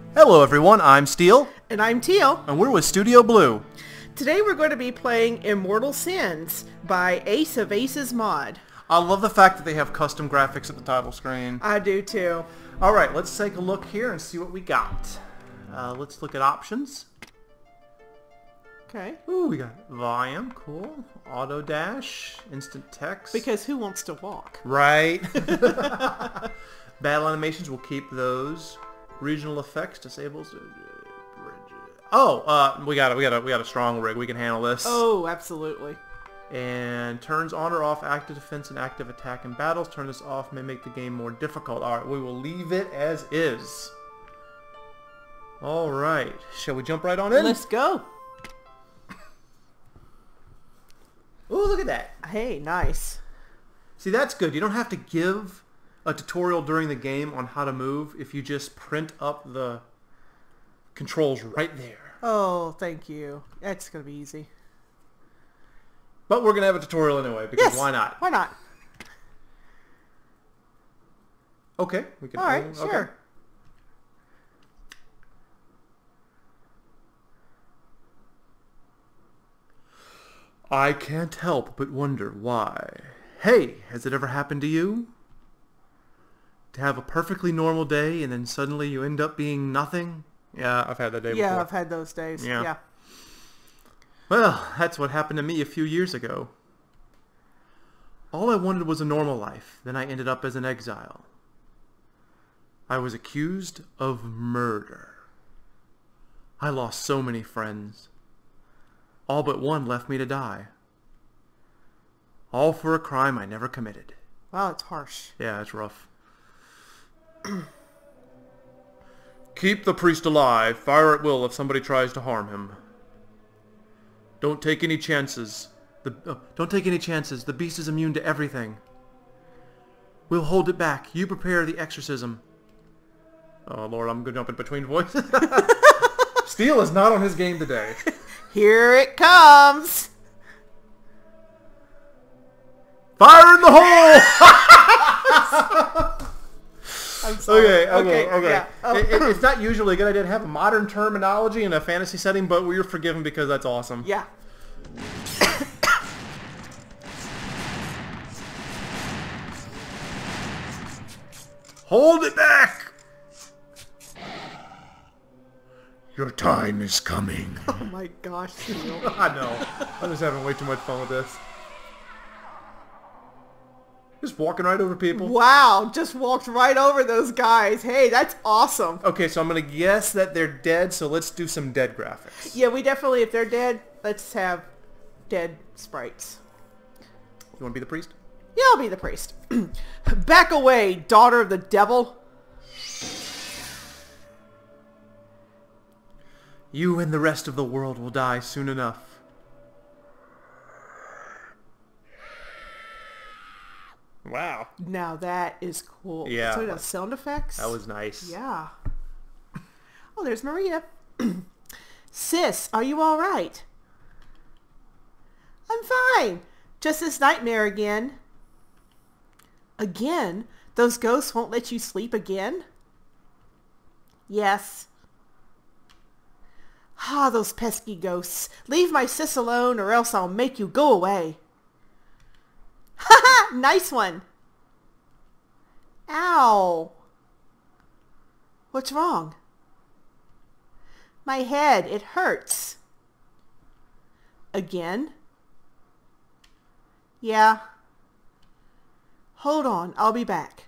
Hello everyone, I'm Steel. And I'm Teal. And we're with Studio Blue. Today we're going to be playing Immortal Sins by Ace of Aces Mod. I love the fact that they have custom graphics at the title screen. I do too. Alright, let's take a look here and see what we got. Let's look at options. Okay. Ooh, we got volume, cool. Auto dash, instant text. Because who wants to walk? Right. Battle animations, we'll keep those. Regional effects, disables. Oh, we got a strong rig. We can handle this. Oh, absolutely. And turns on or off active defense and active attack in battles. Turn this off may make the game more difficult. Alright, we will leave it as is. Alright, shall we jump right on in? Let's go. Ooh, look at that. Hey, nice. See, that's good. You don't have to give a tutorial during the game on how to move if you just print up the controls right there. Oh, thank you. That's going to be easy. But we're going to have a tutorial anyway, because yes. Why not? Why not? Okay. We can. All right, sure. Okay. I can't help but wonder why. Hey, has it ever happened to you? To have a perfectly normal day and then suddenly you end up being nothing? Yeah, I've had that day before. Yeah, I've had those days. Yeah. Well, that's what happened to me a few years ago. All I wanted was a normal life. Then I ended up as an exile. I was accused of murder. I lost so many friends. All but one left me to die. All for a crime I never committed. Wow, it's harsh. Yeah, it's rough. Keep the priest alive. Fire at will if somebody tries to harm him. Don't take any chances. Don't take any chances. The beast is immune to everything. We'll hold it back. You prepare the exorcism. Oh, Lord, I'm going to jump in between voices. Steel is not on his game today. Here it comes. Fire in the hole! I'm sorry. Okay. Yeah. Oh. It's not usually a good idea to have a modern terminology in a fantasy setting, but we're forgiven because that's awesome. Yeah. Hold it back! Your time is coming. Oh my gosh, Neil. I know. I'm just having way too much fun with this. Just walking right over people. Wow, just walked right over those guys. Hey, that's awesome. Okay, so I'm going to guess that they're dead, so let's do some dead graphics. Yeah, we definitely, if they're dead, let's have dead sprites. You want to be the priest? Yeah, I'll be the priest. Back away, daughter of the devil. You and the rest of the world will die soon enough. Wow. Now that is cool. Yeah. So those sound effects? That was nice. Yeah. Oh, there's Maria. Sis, are you all right? I'm fine. Just this nightmare again. Again? Those ghosts won't let you sleep again? Yes. Ah, those pesky ghosts. Leave my sis alone or else I'll make you go away. Ha ha! Nice one. Ow. What's wrong? My head. It hurts. Again? Yeah. Hold on. I'll be back.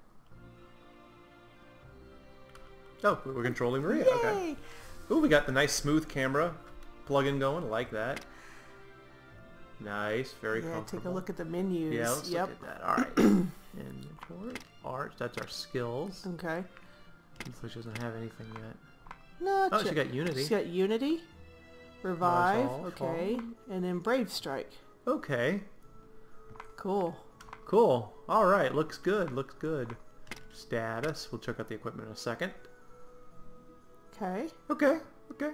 Oh, we're controlling Maria. Yay. Okay. Ooh, we got the nice smooth camera plug-in going. I like that. Nice, very comfortable. Take a look at the menus. Yeah, let's look at that. All right. Inventory, art. That's our skills. Okay. Looks like she doesn't have anything yet. No, Oh, she got Unity. She got Unity. Revive. Fall, okay. fall. And then Brave Strike. Okay. Cool. Cool. All right. Looks good. Looks good. Status. We'll check out the equipment in a second. Okay. Okay. Okay.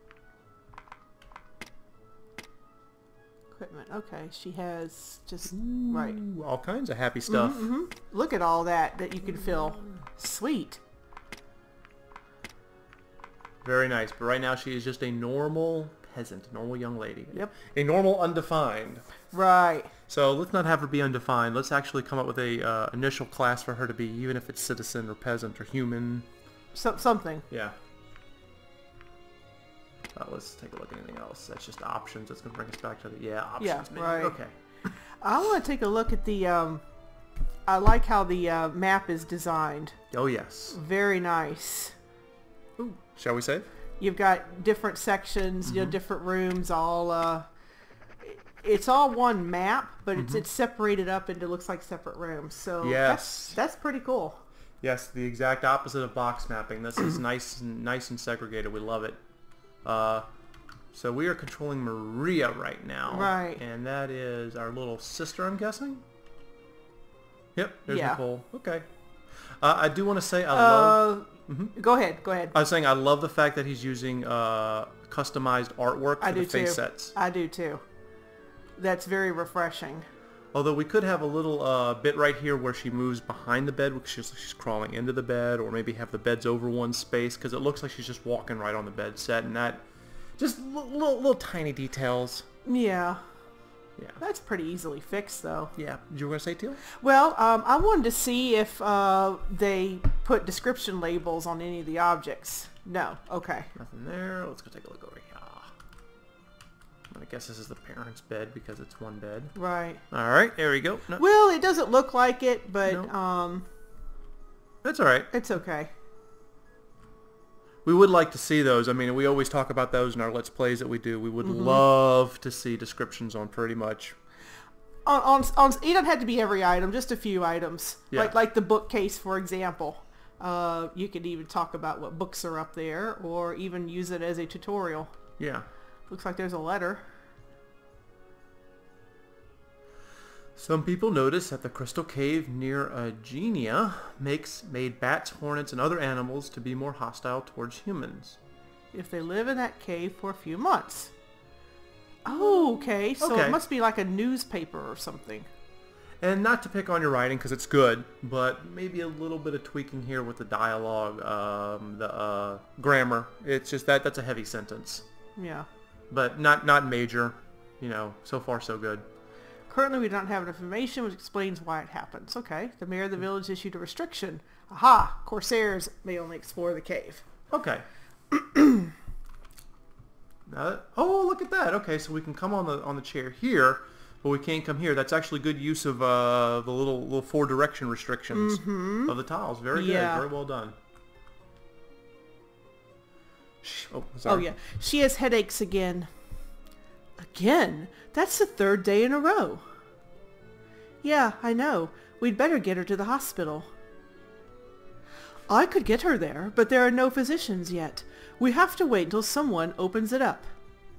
Equipment. Okay. She has just... Ooh, right. all kinds of happy stuff. Look at all that you can feel. Sweet. Very nice. But right now she is just a normal peasant, normal young lady. Yep. A normal undefined. Right. So let's not have her be undefined. Let's actually come up with a initial class for her to be, even if it's citizen or peasant or human. Something. Yeah. Let's take a look at anything else. That's just options. That's going to bring us back to the options menu. Right. Okay. I want to take a look at the. I like how the map is designed. Oh yes. Very nice. Ooh. Shall we save? You've got different sections, you know, different rooms. All. It's all one map, but it's separated up into looks like separate rooms. So yes, that's pretty cool. Yes, the exact opposite of box mapping. This is nice and segregated. We love it. So we are controlling Maria right now. Right. And that is our little sister, I'm guessing? Yep, there's Nicole. Okay. I do want to say I love... Go ahead. I was saying I love the fact that he's using customized artwork for the face sets. I do too. That's very refreshing. Although we could have a little bit right here where she moves behind the bed because she's crawling into the bed, or maybe have the beds over one space because it looks like she's just walking right on the bed set, and that just little tiny details. Yeah. Yeah. That's pretty easily fixed though. Yeah. You were going to say, Teal? Well, I wanted to see if they put description labels on any of the objects. No. Okay. Nothing there. Let's go take a look over here. I guess this is the parents' bed because it's one bed. Right. All right, there we go. No. Well, it doesn't look like it, but that's all right. It's okay. We would like to see those. I mean, we always talk about those in our Let's Plays that we do. We would love to see descriptions on pretty much. On you don't have to be every item, just a few items. Yeah. Like the bookcase, for example. You could even talk about what books are up there, or even use it as a tutorial. Yeah. Looks like there's a letter. Some people notice that the crystal cave near Agenia made bats, hornets, and other animals to be more hostile towards humans. If they live in that cave for a few months. Oh, okay. So it must be like a newspaper or something. And not to pick on your writing because it's good, but maybe a little bit of tweaking here with the dialogue, the grammar. It's just that's a heavy sentence. Yeah. But not major, you know, so far so good. Currently we don't have enough information which explains why it happens. Okay, the mayor of the village issued a restriction. Aha, corsairs may only explore the cave. Okay. Oh, look at that. Okay, so we can come on the chair here, but we can't come here. That's actually good use of the little 4 direction restrictions of the tiles. Very good. Very well done. Oh, sorry. Oh, yeah. She has headaches again. Again? That's the 3rd day in a row. Yeah, I know. We'd better get her to the hospital. I could get her there, but there are no physicians yet. We have to wait until someone opens it up.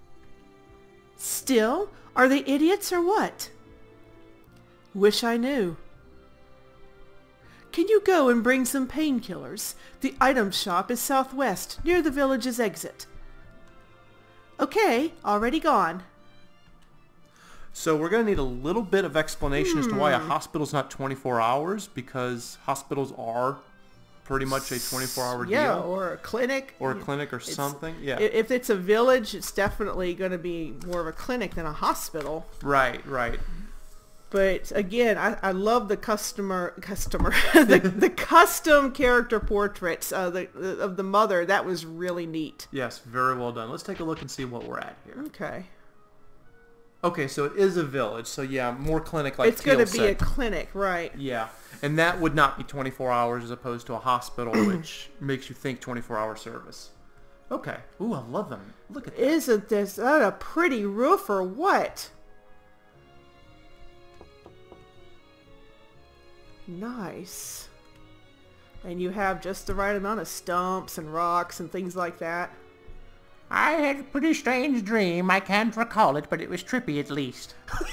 Still? Are they idiots or what? Wish I knew. Can you go and bring some painkillers? The item shop is southwest, near the village's exit. Okay, already gone. So we're going to need a little bit of explanation as to why a hospital's not 24 hours, because hospitals are pretty much a 24-hour deal. Yeah, or a clinic. Or a clinic or something, yeah. If it's a village, it's definitely going to be more of a clinic than a hospital. Right. But again, I love the the custom character portraits of the mother. That was really neat. Yes, very well done. Let's take a look and see what we're at here. Okay, so it is a village. So yeah, more clinic-like. It's going to be a clinic, right? Yeah, and that would not be 24 hours as opposed to a hospital, which makes you think 24-hour service. Okay. Ooh, I love them. Look at that. Isn't this a pretty roof or what? Nice. And you have just the right amount of stumps and rocks and things like that. I had a pretty strange dream. I can't recall it, but it was trippy at least.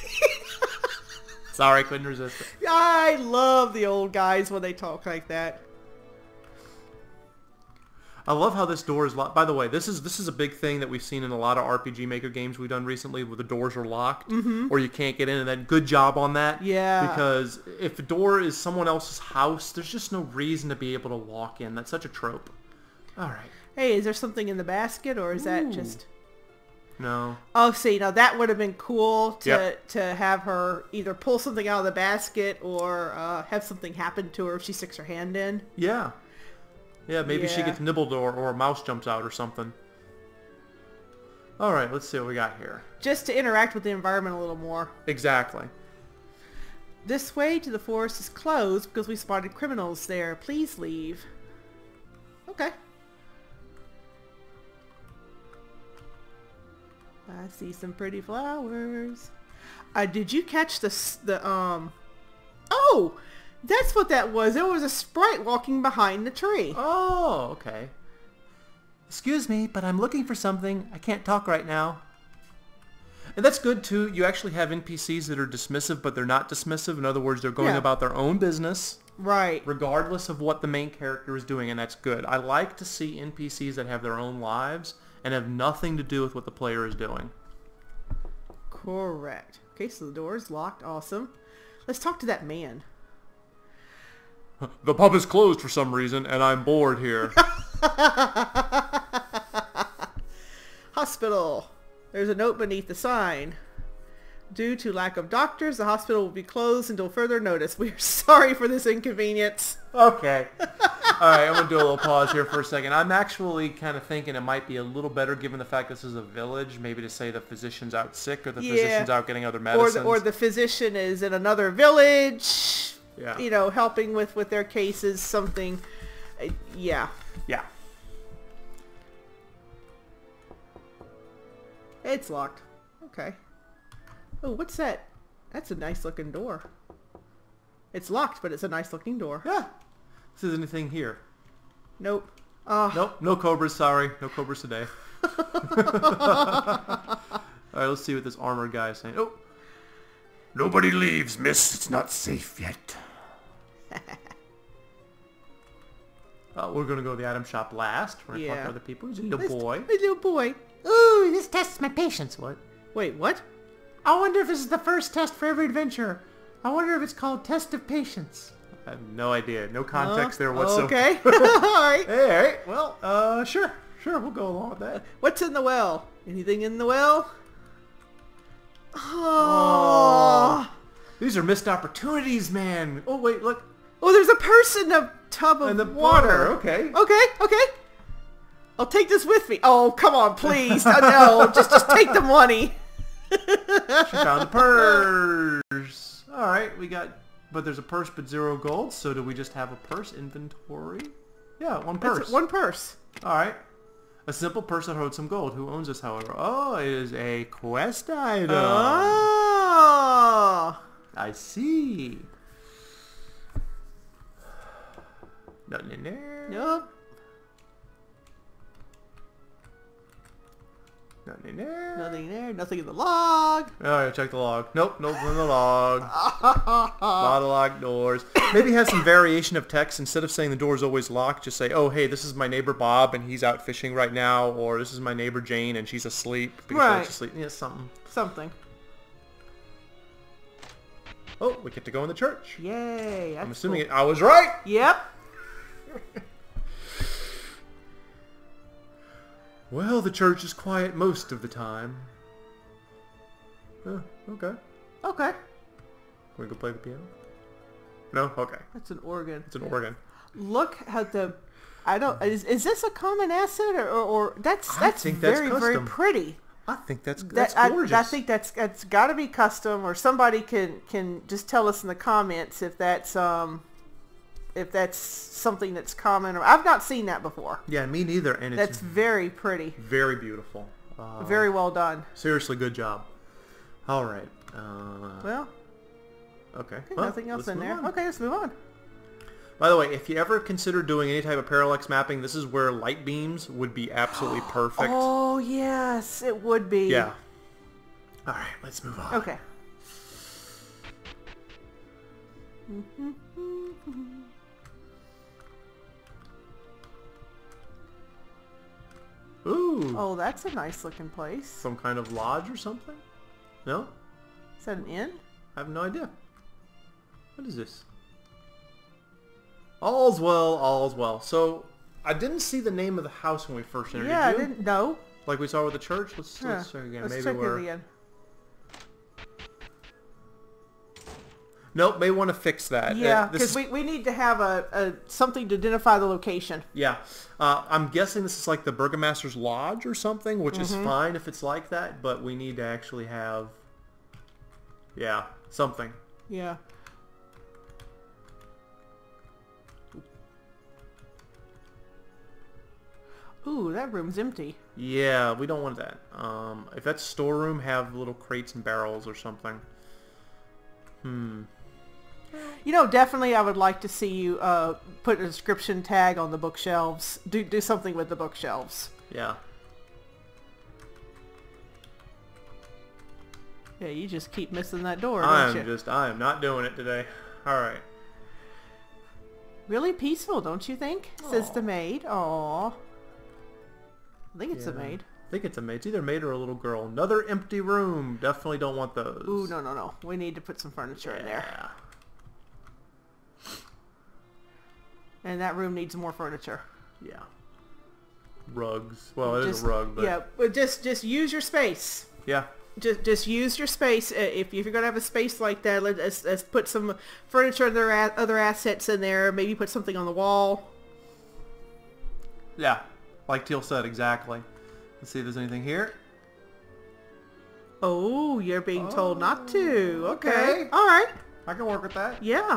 Sorry, couldn't resist it. I love the old guys when they talk like that. I love how this door is locked. By the way, this is a big thing that we've seen in a lot of RPG Maker games we've done recently, where the doors are locked or you can't get in. And then good job on that. Yeah. Because if a door is someone else's house, there's just no reason to be able to walk in. That's such a trope. All right. Hey, is there something in the basket, or is that just... No. Oh, see, now that would have been cool to Yep. to have her either pull something out of the basket or have something happen to her if she sticks her hand in. Yeah. Yeah, maybe she Yeah. gets nibbled or a mouse jumps out or something. Alright, let's see what we got here. Just to interact with the environment a little more. Exactly. This way to the forest is closed because we spotted criminals there. Please leave. Okay. I see some pretty flowers. Did you catch Oh! That's what that was. It was a sprite walking behind the tree. Oh, okay. Excuse me, but I'm looking for something. I can't talk right now. And that's good, too. You actually have NPCs that are dismissive, but they're not dismissive. In other words, they're going Yeah. about their own business, Right. regardless of what the main character is doing, and that's good. I like to see NPCs that have their own lives and have nothing to do with what the player is doing. Correct. Okay, so the door is locked. Awesome. Let's talk to that man. The pub is closed for some reason, and I'm bored here. Hospital. There's a note beneath the sign. Due to lack of doctors, the hospital will be closed until further notice. We are sorry for this inconvenience. Okay. Alright, I'm going to do a little pause here for a second. I'm actually kind of thinking it might be a little better, given the fact this is a village, maybe to say the physician's out sick or the physician's out getting other medicines. Or the physician is in another village, Yeah. you know, helping with their cases, something. Yeah. Yeah. It's locked. Okay. Oh, what's that? That's a nice looking door. It's locked, but it's a nice looking door. Yeah. This is anything here. Nope. Nope. No cobras, sorry. No cobras today. Alright, let's see what this armored guy is saying. Oh. Nobody leaves, miss. It's not safe yet. We're going to go to the item shop last. We're going to talk to other people. He's a little boy. A little boy. Ooh, this tests my patience. What? Wait, what? I wonder if this is the first test for every adventure. I wonder if it's called Test of Patience. I have no idea. No context there whatsoever. Okay. Alright. Hey, alright. Well, sure. Sure, we'll go along with that. What's in the well? Anything in the well? Oh. These are missed opportunities, man. Oh, wait, look. Oh, there's a purse in the tub of And the water. okay. Okay. I'll take this with me. Oh, come on, please. No, just take the money. She found the purse. Alright, but there's a purse but 0 gold, so do we just have a purse inventory? Yeah, one purse. That's one purse. Alright. A simple purse that holds some gold. Who owns this, however? Oh, it is a quest item. Oh. I see. Nothing in there. Nope. Nothing in there. Nothing there. Nothing in the log. Alright, check the log. Nope, nothing in the log. A lot of locked doors. Maybe have some variation of text. Instead of saying the door is always locked, just say, oh, hey, this is my neighbor Bob and he's out fishing right now. Or this is my neighbor Jane and she's asleep. Because Right. she's asleep. Yeah, something. Something. Oh, we get to go in the church. Yay. I'm that's assuming cool. I was right. Yep. Well, the church is quiet most of the time. Okay. Okay. Can we go play the piano? No? Okay. That's an organ. It's an organ. Look at the... I don't... Is this a common asset or that's think that's very, very custom. pretty. I think that's That, gorgeous. I think that's got to be custom, or somebody can just tell us in the comments if that's something that's common. Or I've not seen that before. Yeah, me neither. And That's it's very pretty. very beautiful. Very well done. Seriously, good job. All right. Well, Okay. okay, Well, nothing else let's in move there. on. Okay, let's move on. By the way, if you ever consider doing any type of parallax mapping, this is where light beams would be absolutely perfect. Oh, yes, it would be. Yeah. All right, let's move on. Okay. Ooh. Oh, that's a nice looking place. Some kind of lodge or something? No? Is that an inn? I have no idea. What is this? All's well, all's well. So, I didn't see the name of the house when we first entered. Yeah, Did I you? didn't know. Like we saw with the church? Let's check again. Let's maybe check we're... it again. Nope, may want to fix that. Yeah, because we need to have a something to identify the location. Yeah. I'm guessing this is like the Burgomaster's Lodge or something, which is fine if it's like that, but we need to actually have... Yeah, something. Yeah. Ooh, that room's empty. Yeah, we don't want that. If that's storeroom, have little crates and barrels or something. You know, definitely I would like to see you put a description tag on the bookshelves. Do something with the bookshelves. Yeah. Yeah, you just keep missing that door, don't you? I am not doing it today. Alright. Really peaceful, don't you think? Says the maid. Aww. I think it's a maid. I think it's a maid. It's either a maid or a little girl. Another empty room. Definitely don't want those. Ooh, no. We need to put some furniture in there. Yeah. And that room needs more furniture. Yeah. Rugs. Well, it is a rug, but... Yeah, but just use your space. Yeah. Just use your space. If you're going to have a space like that, let's put some furniture and other assets in there. Maybe put something on the wall. Yeah. Like Teal said, exactly. Let's see if there's anything here. Oh, you're being told not to. Okay. Okay. All right. I can work with that. Yeah.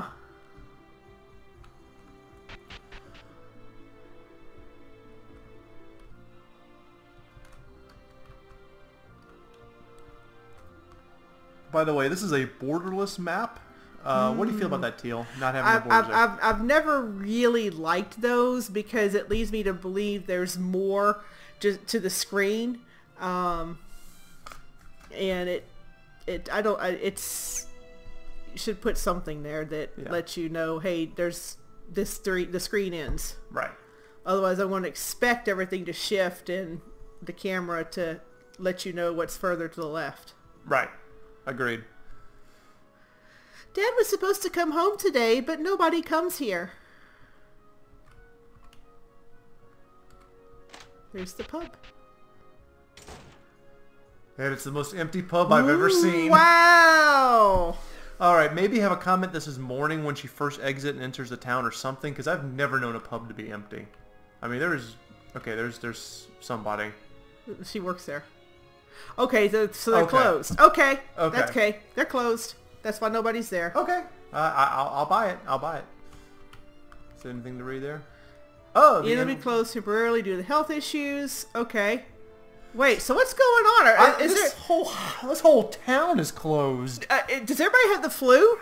By the way, this is a borderless map. What do you feel about that, Teal? Not having the borders there. I've never really liked those because it leads me to believe there's more to the screen, and it's you should put something there that lets you know, hey, there's the screen ends. Right. Otherwise, I'm going to expect everything to shift and the camera to let you know what's further to the left. Right. Agreed. Dad was supposed to come home today, but nobody comes here. There's the pub. And it's the most empty pub I've ever seen. Wow! Alright, maybe have a comment this is morning when she first exits and enters the town or something, because I've never known a pub to be empty. I mean, there's somebody. She works there. Okay, so they're closed. Okay. That's okay. They're closed. That's why nobody's there. Okay. I'll buy it. I'll buy it. Is there anything to read there? Oh, the enemy closed temporarily due to health issues. Okay. Wait, so what's going on? This whole town is closed. Does everybody have the flu?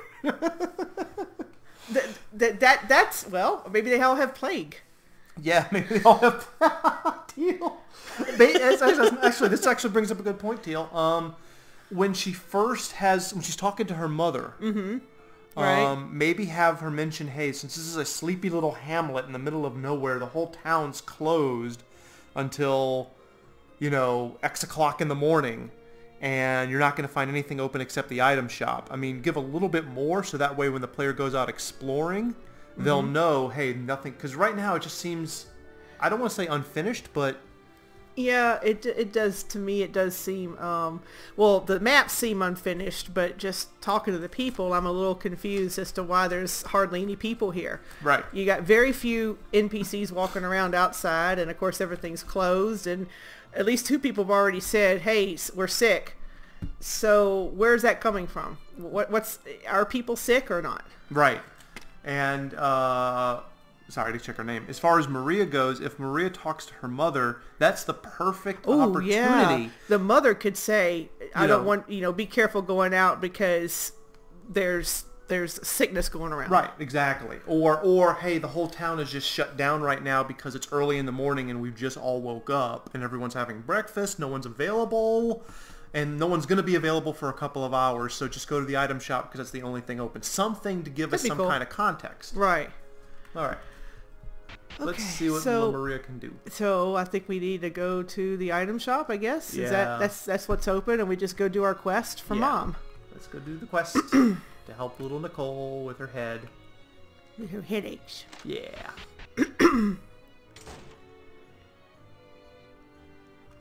That's well, maybe they all have plague. Yeah, maybe they all have Teal. Actually, this actually brings up a good point, Teal. When she's talking to her mother, right. Maybe have her mention, hey, since this is a sleepy little hamlet in the middle of nowhere, the whole town's closed until, X o'clock in the morning, and you're not going to find anything open except the item shop. I mean, give a little bit more so that way when the player goes out exploring, they'll know, hey, nothing, because right now it just seems, I don't want to say unfinished, but... Yeah, it does, to me it does seem, well, the maps seem unfinished, but just talking to the people, I'm a little confused as to why there's hardly any people here. Right. You got very few NPCs walking around outside, and of course everything's closed, and at least 2 people have already said, hey, we're sick. So where's that coming from? Are people sick or not? Right. And, sorry to check her name. As far as Maria goes, if Maria talks to her mother, that's the perfect opportunity. Yeah. The mother could say, I don't want, be careful going out because there's sickness going around. Right, exactly. Or hey, the whole town is just shut down right now because it's early in the morning and we've just all woke up and everyone's having breakfast, no one's available, and no one's going to be available for a couple of hours, so just go to the item shop because that's the only thing open. Something to give us some kind of context. Right. All right. Okay, let's see what Maria can do. So I think we need to go to the item shop, I guess. Yeah. That's what's open, and we just go do our quest for Mom. Let's go do the quest to help little Nicole with her head. With her headaches. Yeah.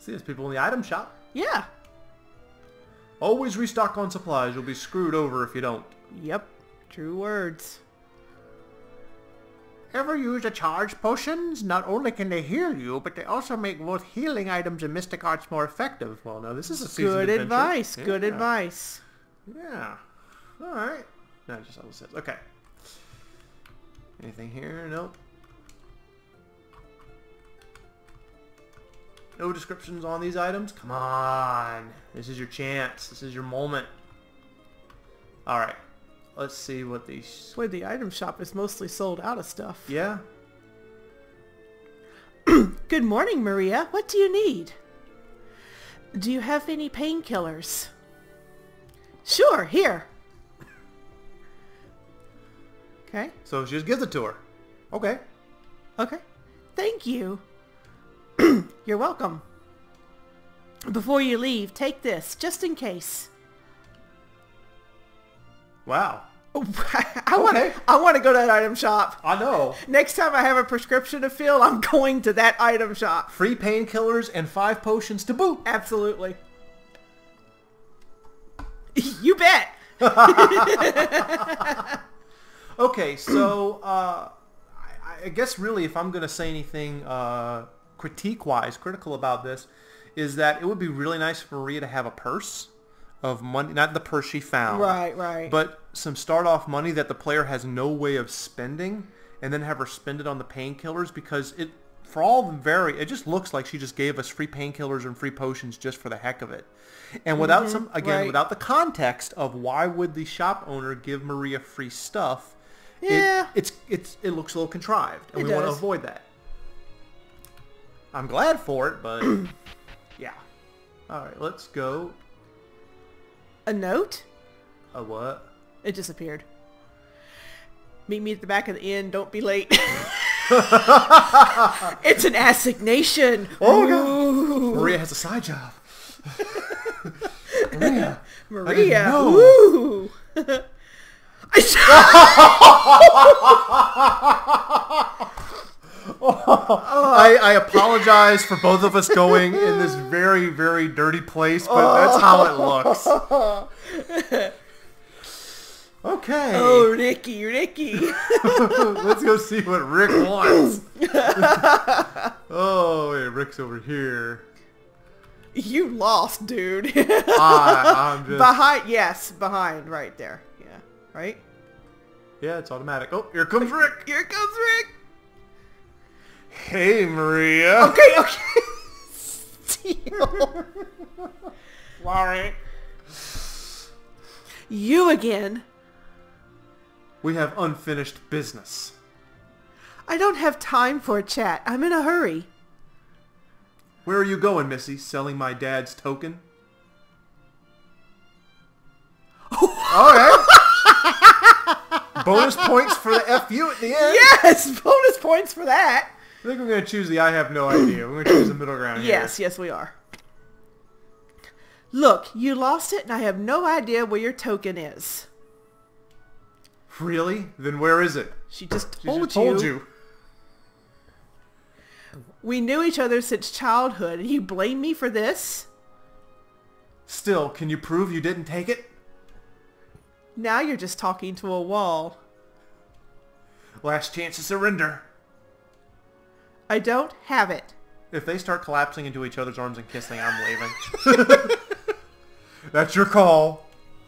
See, there's people in the item shop. Yeah. Always restock on supplies. You'll be screwed over if you don't. Yep. True words. Ever used a charge potions? Not only can they heal you, but they also make both healing items and mystic arts more effective. Well, now this is a seasoned Good adventure. advice. Yeah. Good advice. Yeah. All right. No, just all it says. Okay. Anything here? Nope. No descriptions on these items? Come on. This is your chance. This is your moment. All right. Let's see what these... Boy, the item shop is mostly sold out of stuff. Yeah? Good morning, Maria. What do you need? Do you have any painkillers? Sure, here. Okay. So she just gives it to her. Okay. Okay. Thank you. You're welcome. Before you leave, take this, just in case. Wow. I want to go to that item shop. I know. Next time I have a prescription to fill, I'm going to that item shop. Free painkillers and 5 potions to boot. Absolutely. You bet. Okay, so I guess really if I'm going to say anything critique-wise, critical about this, is that it would be really nice for Maria to have a purse of money, not the purse she found. Right. But some start-off money that the player has no way of spending, and then have her spend it on the painkillers, because it, for all it just looks like she just gave us free painkillers and free potions just for the heck of it. And without without the context of why would the shop owner give Maria free stuff, Yeah. it looks a little contrived, and It we want to does. avoid that. I'm glad for it, but yeah. All right, let's go. A note? A what? It disappeared. Meet me at the back of the inn. Don't be late. It's an assignation. Oh, God. Ooh. Maria has a side job. Maria. Maria. know. Ooh. I apologize for both of us going in this very, very dirty place, but that's how it looks. Okay. Oh, Ricky. Let's go see what Rick wants. Oh, wait, Rick's over here. You lost, dude. I'm just... behind, right there. Yeah, right? Yeah, it's automatic. Oh, here comes Rick. Here comes Rick. Hey, Maria. Okay. Steal. Sorry. You again. We have unfinished business. I don't have time for a chat. I'm in a hurry. Where are you going, Missy? Selling my dad's token? Alright. Bonus points for the FU at the end. Yes, bonus points for that. I think we're going to choose the I have no idea. We're going to choose the middle ground here. Yes, we are. Look, you lost it and I have no idea where your token is. Really? Then where is it? She just She told just told you. We knew each other since childhood and you blame me for this? Still, can you prove you didn't take it? Now you're just talking to a wall. Last chance to surrender. I don't have it. If they start collapsing into each other's arms and kissing, I'm leaving. That's your call.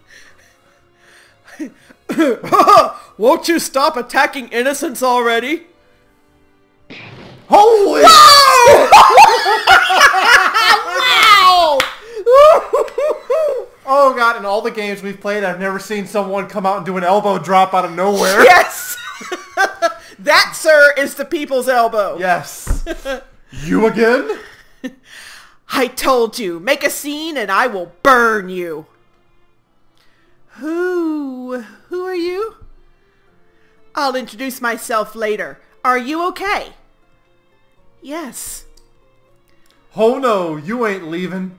Won't you stop attacking innocents already? Holy! Wow! Oh god, in all the games we've played, I've never seen someone come out and do an elbow drop out of nowhere. Yes! That, sir, is the people's elbow. Yes. You again? I told you, make a scene and I will burn you. Who are you? I'll introduce myself later. Are you okay? Yes. Oh no, you ain't leaving.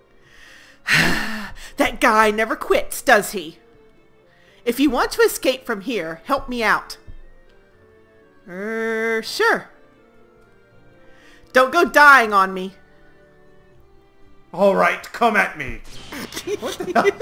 That guy never quits, does he? If you want to escape from here, help me out. Sure. Don't go dying on me. All right, come at me. What the hell?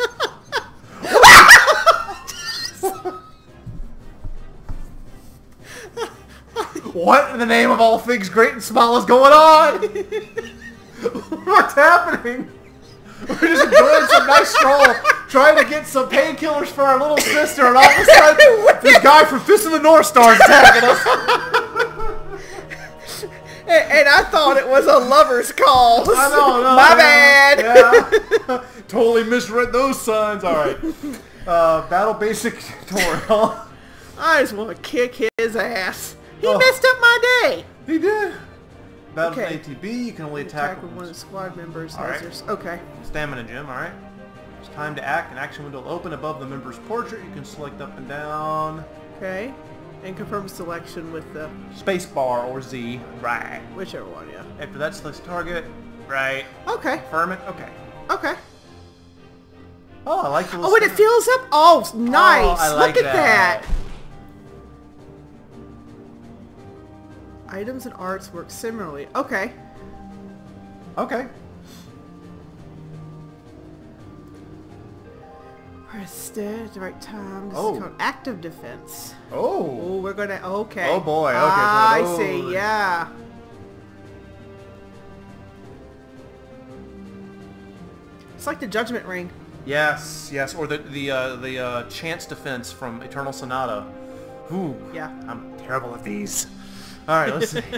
What in the name of all things great and small is going on? What's happening? We're just enjoying some nice stroll, trying to get some painkillers for our little sister, and all of a sudden, this guy from Fist of the North Star is attacking us. And I thought it was a lover's call. I know, no, My bad. Yeah. Totally misread those signs. All right. Battle basic tutorial. I just want to kick his ass. He messed up my day. He did. Battle Okay. ATB, you can only attack with one of the squad members. All right. Okay. Stamina gem, alright. It's time to act. An action window will open above the member's portrait. You can select up and down. Okay. And confirm selection with the... Space bar or Z. Right. Whichever one, yeah. After that, select target. Right. Okay. Confirm it. Okay. Okay. Oh, I like the little Oh, and it fills up. Oh, nice. Oh, I like Look at that. that. Items and arts work similarly. Okay. Okay. Press stead at the right time. This Oh. is called active defense. Oh. Oh, we're gonna... Okay. Oh, boy. Okay. I Oh. see. Yeah. It's like the Judgment Ring. Yes. Yes. Or the chance defense from Eternal Sonata. Ooh. Yeah. I'm terrible at these. Alright, let's see.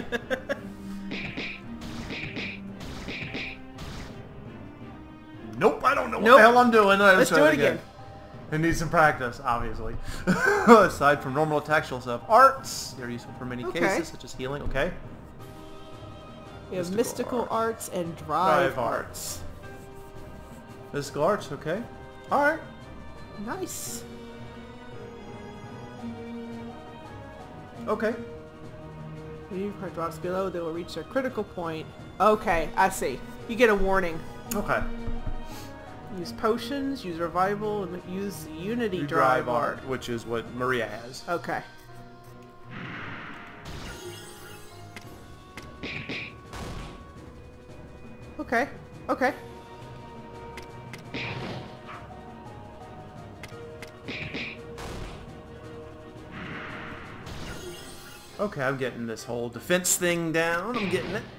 Nope, I don't know what Nope. the hell I'm doing. All right, Let's try do that it again. It needs some practice, obviously. Aside from normal attacks, you also have arts. They're useful for many Okay. cases, such as healing. Okay. We have Mystical mystical arts and drive Drive arts. Mystical arts, okay. Alright. Nice. Okay. When your card drops below, they will reach their critical point. Okay, I see. You get a warning. Okay. Use potions, use revival, and use the unity You drive art. which is what Maria has. Okay. Okay. Okay. Okay, I'm getting this whole defense thing down. I'm getting it.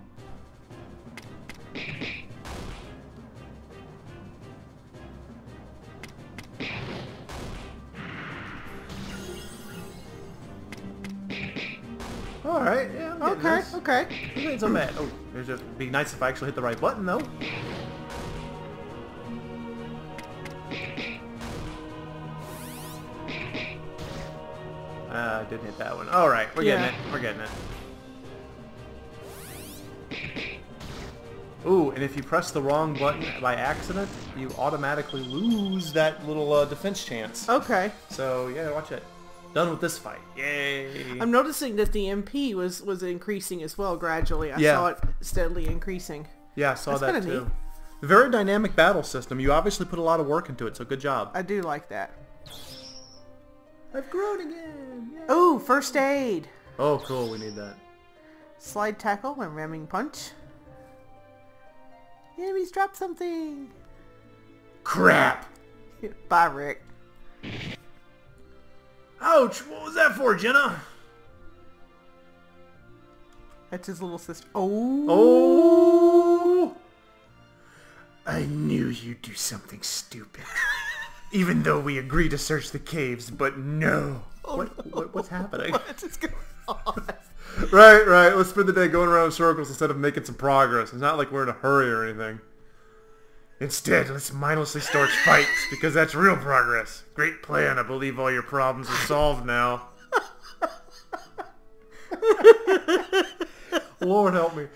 Alright, yeah, I'm getting Okay. this. Okay. It ain't so bad. Oh, it'd be nice if I actually hit the right button, though. I didn't hit that one. Alright, we're getting Yeah. it. We're getting it. Ooh, and if you press the wrong button by accident, you automatically lose that little defense chance. Okay. So, yeah, watch it. Done with this fight. Yay! I'm noticing that the MP was increasing as well gradually. I Yeah. saw it steadily increasing. Yeah, I saw That's that kinda too. neat. Very dynamic battle system. You obviously put a lot of work into it, so good job. I do like that. I've grown again! Yay. Oh, first aid. Oh, cool. We need that. Slide tackle and ramming punch. The enemies drop something. Crap! Bye, Rick. Ouch! What was that for, Jenna? That's his little sister. Oh. Oh! I knew you'd do something stupid. Even though we agreed to search the caves, but no. What's happening? What is going on? Right. Let's spend the day going around in circles instead of making some progress. It's not like we're in a hurry or anything. Instead, let's mindlessly start fights, because that's real progress. Great plan. I believe all your problems are solved now. Lord help me.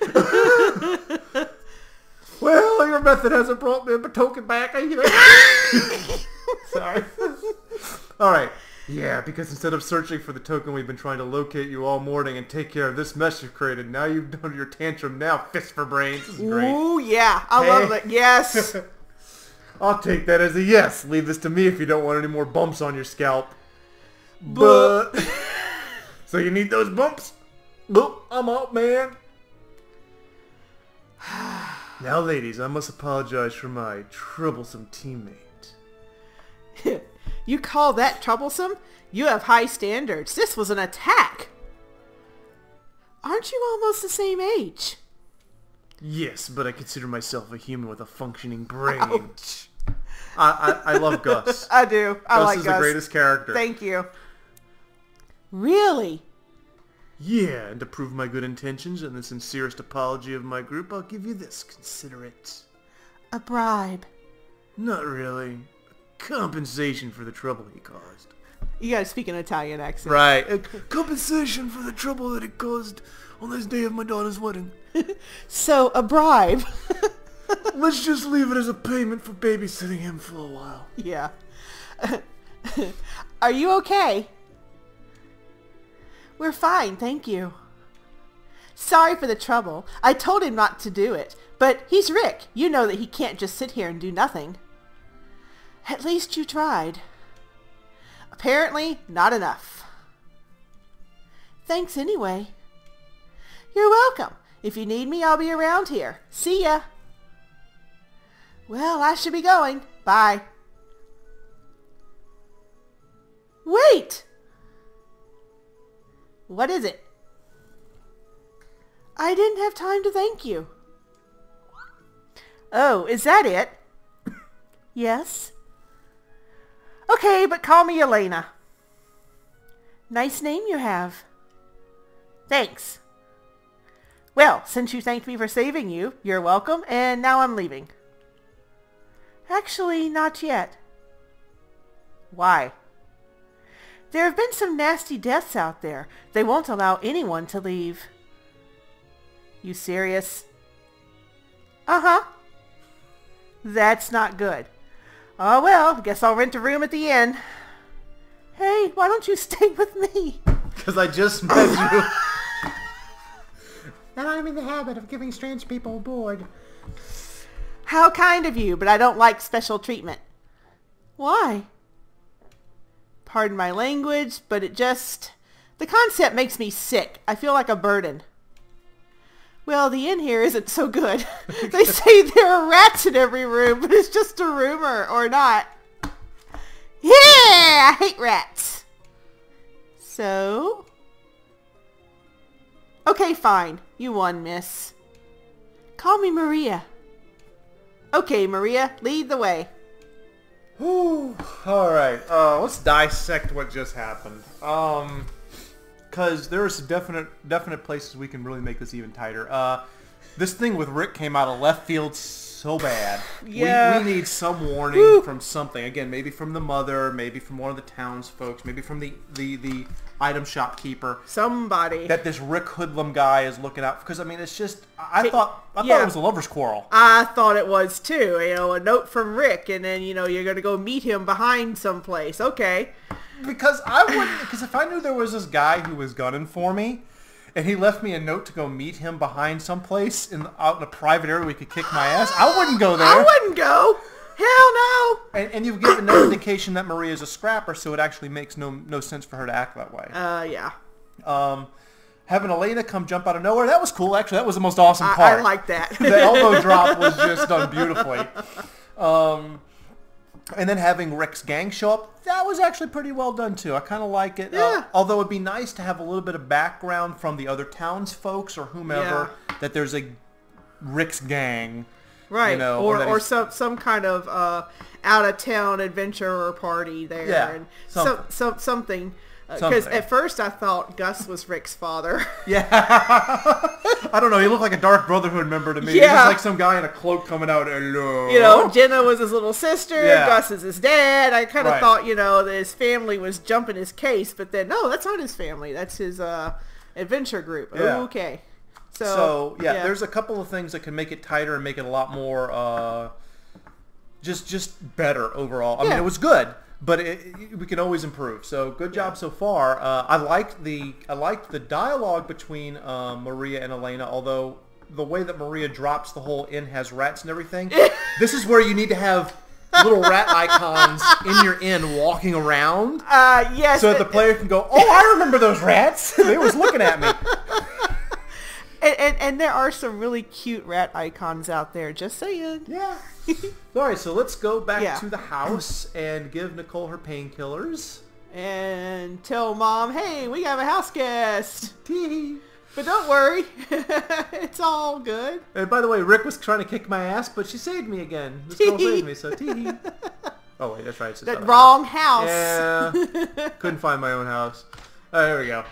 Well, your method hasn't brought me a token back either. Sorry. Alright. Yeah, because instead of searching for the token, we've been trying to locate you all morning and take care of this mess you've created. Now you've done your tantrum. Now, fist for brains. This is great. Ooh, yeah. I love it. Yes. I'll take that as a yes. Leave this to me if you don't want any more bumps on your scalp. But So you need those bumps? Boop, I'm up, man. Now, ladies, I must apologize for my troublesome teammate. You call that troublesome? You have high standards. This was an attack. Aren't you almost the same age? Yes, but I consider myself a human with a functioning brain. Ouch. I love Gus. I do. I like Gus Gus. is the greatest character. Thank you. Really? Yeah, and to prove my good intentions and the sincerest apology of my group, I'll give you this. Consider it. A bribe. Not really. Compensation for the trouble he caused. You gotta speak an Italian accent. Right. Compensation for the trouble that it caused on this day of my daughter's wedding. So, a bribe. Let's just leave it as a payment for babysitting him for a while. Yeah. Are you okay? We're fine, thank you. Sorry for the trouble. I told him not to do it. But he's Rick. You know that he can't just sit here and do nothing. At least you tried. Apparently, not enough. Thanks anyway. You're welcome. If you need me, I'll be around here. See ya. Well, I should be going. Bye. Wait! What is it? I didn't have time to thank you. Oh, is that it? Yes. Okay, but call me Elena. Nice name you have. Thanks. Well, since you thanked me for saving you, you're welcome, and now I'm leaving. Actually, not yet. Why? There have been some nasty deaths out there. They won't allow anyone to leave. You serious? Uh-huh. That's not good. Oh well, guess I'll rent a room at the inn. Hey, why don't you stay with me? Because I just met you. And I'm in the habit of giving strange people board. How kind of you, but I don't like special treatment. Why? Pardon my language, but the concept makes me sick. I feel like a burden. Well, the inn here isn't so good. They say there are rats in every room, but it's just a rumor, or not. Yeah, I hate rats. So? Okay, fine. You won, miss. Call me Maria. Okay, Maria, lead the way. Whew. All right. Let's dissect what just happened. Because there's definite places we can really make this even tighter. This thing with Rick came out of left field so bad. Yeah. We need some warning from something. Again, maybe from the mother, maybe from one of the townsfolk, maybe from the item shopkeeper. Somebody. That this Rick hoodlum guy is looking out. Because, I mean, it's just... I thought it was a lover's quarrel. I thought it was too. You know, a note from Rick, and then, you know, you're going to go meet him behind someplace. Okay. Because if I knew there was this guy who was gunning for me, and he left me a note to go meet him behind someplace out in a private area where he could kick my ass, I wouldn't go there. I wouldn't go. Hell no. And you've given no indication that Maria's a scrapper, so it actually makes no sense for her to act that way. Yeah. Having Elena come jump out of nowhere, that was cool. Actually, that was the most awesome part. I like that. The elbow drop was just done beautifully. And then having Rick's gang show up, that was actually pretty well done too. I kind of like it. Yeah. Although it'd be nice to have a little bit of background from the other townsfolks or whomever that there's a Rick's gang. Right. You know, or some kind of out of town adventure or party there. Yeah. And Something. something. Because at first I thought Gus was Rick's father. Yeah. I don't know. He looked like a Dark Brotherhood member to me. Yeah. He was like some guy in a cloak coming out. Hello. You know, Jenna was his little sister. Yeah. Gus is his dad. I kind of Right. thought, you know, that his family was jumping his case. But then, no, that's not his family. That's his adventure group. Yeah. Okay. So, there's a couple of things that can make it tighter and make it a lot more just better overall. I mean, it was good. But we can always improve. So good job so far. I liked the dialogue between Maria and Elena. Although the way that Maria drops the whole inn has rats and everything, this is where you need to have little rat icons in your inn walking around. Yes. So that the player can go, oh, I remember those rats. They was looking at me. And there are some really cute rat icons out there, just saying. Yeah. Alright, so let's go back Yeah. to the house and give Nicole her painkillers. And tell Mom, hey, we have a house guest. Tee. But don't worry, it's all good. And by the way, Rick was trying to kick my ass, but she saved me again. This girl saved me, so tee. Oh wait, that's right. It's this That other wrong house. Yeah. Couldn't find my own house. Alright, here we go.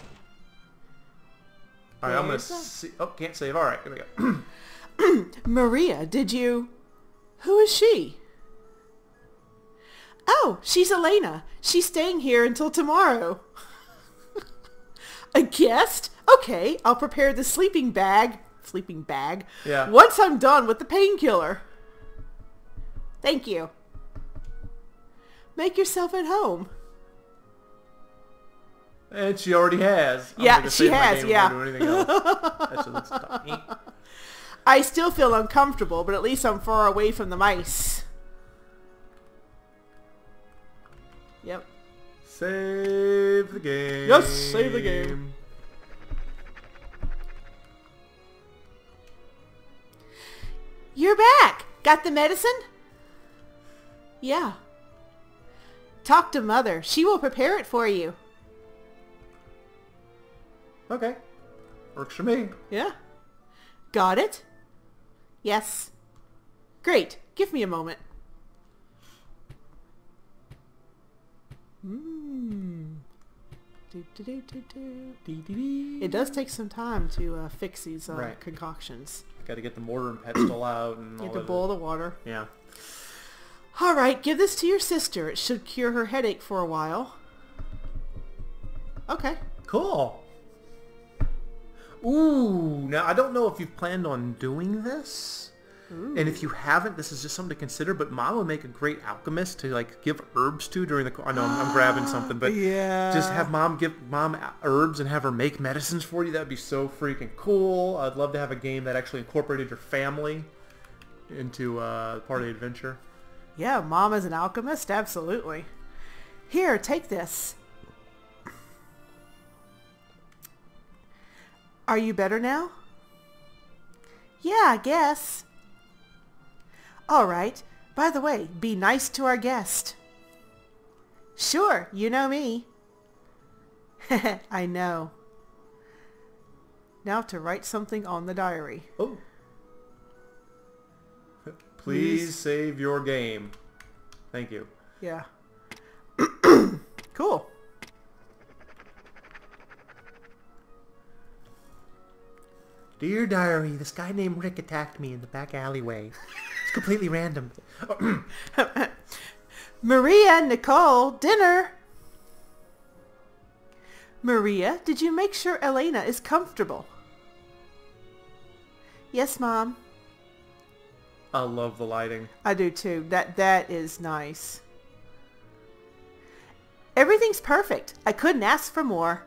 Alright, I'm gonna see. Oh, can't save. Alright, here we go. Maria, did you... Who is she? Oh, she's Elena. She's staying here until tomorrow. A guest? Okay, I'll prepare the sleeping bag. Sleeping bag? Yeah. Once I'm done with the painkiller. Thank you. Make yourself at home. And she already has. I'm Yeah, gonna she save my has, game yeah. before I do anything else. That shit looks tiny. I still feel uncomfortable, but at least I'm far away from the mice. Yep. Save the game. Yes, save the game. You're back! Got the medicine? Yeah. Talk to Mother. She will prepare it for you. Okay. Works for me. Yeah. Got it? Yes. Great. Give me a moment. It does take some time to fix these Right. concoctions. Got to get the mortar and pestle out and You all have to that. boil the water. Yeah. All right, give this to your sister. It should cure her headache for a while. Okay. Cool. Ooh, now I don't know if you've planned on doing this. Ooh. And if you haven't, this is just something to consider, but Mom would make a great alchemist to like give herbs to during the... I know I'm grabbing something, but Yeah. just have Mom give Mom herbs and have her make medicines for you. That'd be so freaking cool. I'd love to have a game that actually incorporated your family into part of the adventure. Yeah, Mom is an alchemist? Absolutely. Here, take this. Are you better now? Yeah, I guess. All right. By the way, be nice to our guest. Sure, you know me. I know. Now to write something on the diary. Oh. Please save your game. Thank you. Yeah. Cool. Dear Diary, this guy named Rick attacked me in the back alleyway. It's completely random. Maria, Nicole, dinner. Maria, did you make sure Elena is comfortable? Yes, Mom. I love the lighting. I do too. That is nice. Everything's perfect. I couldn't ask for more.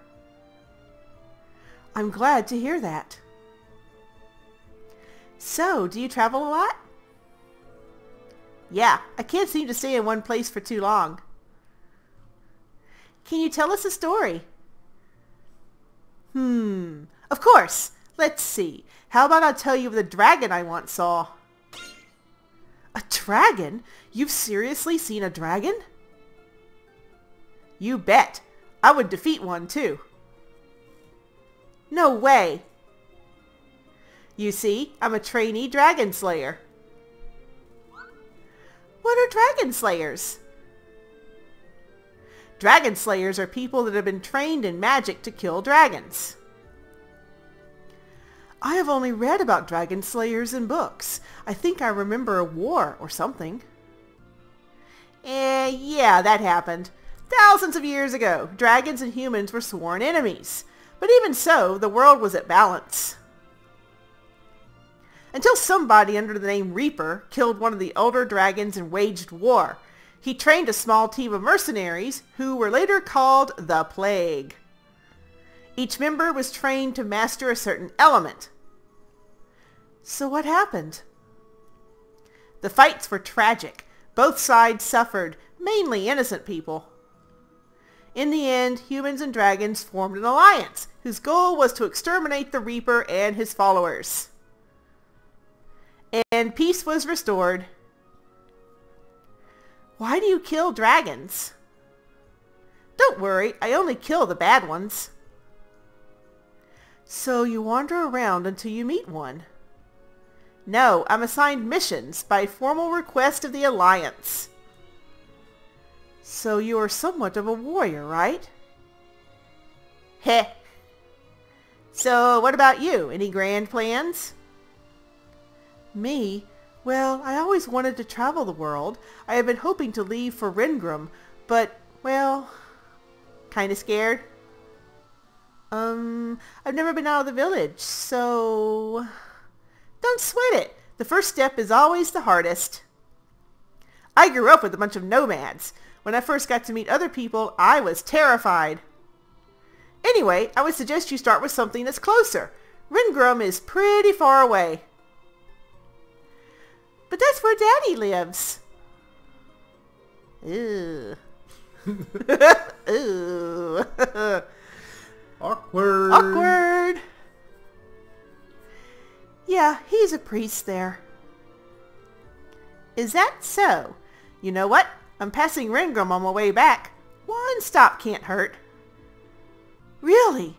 I'm glad to hear that. So, do you travel a lot? Yeah, I can't seem to stay in one place for too long. Can you tell us a story? Of course. Let's see. How about I tell you of the dragon I once saw? A dragon? You've seriously seen a dragon? You bet. I would defeat one too. No way. You see, I'm a trainee dragon slayer. What are dragon slayers? Dragon slayers are people that have been trained in magic to kill dragons. I have only read about dragon slayers in books. I think I remember a war or something. Yeah, that happened. Thousands of years ago, dragons and humans were sworn enemies. But even so, the world was at balance. Until somebody under the name Reaper killed one of the elder dragons and waged war. He trained a small team of mercenaries who were later called the Plague. Each member was trained to master a certain element. So what happened? The fights were tragic. Both sides suffered, mainly innocent people. In the end, humans and dragons formed an alliance, whose goal was to exterminate the Reaper and his followers. And peace was restored. Why do you kill dragons? Don't worry, I only kill the bad ones. So you wander around until you meet one. No, I'm assigned missions by formal request of the Alliance. So you are somewhat of a warrior, right? Heh. So what about you? Any grand plans? Me? Well, I always wanted to travel the world. I have been hoping to leave for Ringrim, but, well, kinda scared. I've never been out of the village, so don't sweat it. The first step is always the hardest. I grew up with a bunch of nomads. When I first got to meet other people, I was terrified. Anyway, I would suggest you start with something that's closer. Ringrim is pretty far away. But that's where Daddy lives. Ew. Ooh. Awkward. Awkward. Yeah, he's a priest there. Is that so? You know what? I'm passing Ringrim on my way back. One stop can't hurt. Really?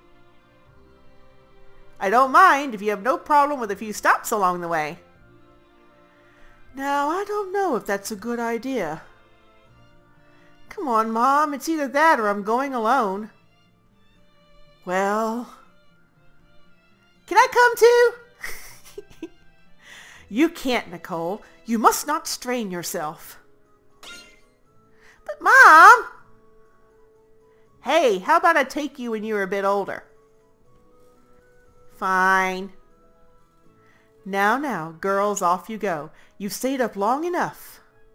I don't mind if you have no problem with a few stops along the way. Now, I don't know if that's a good idea. Come on, Mom. It's either that or I'm going alone. Well, can I come too? You can't, Nicole. You must not strain yourself. But Mom! Hey, how about I take you when you're a bit older? Fine. Now, girls, off you go. You've stayed up long enough.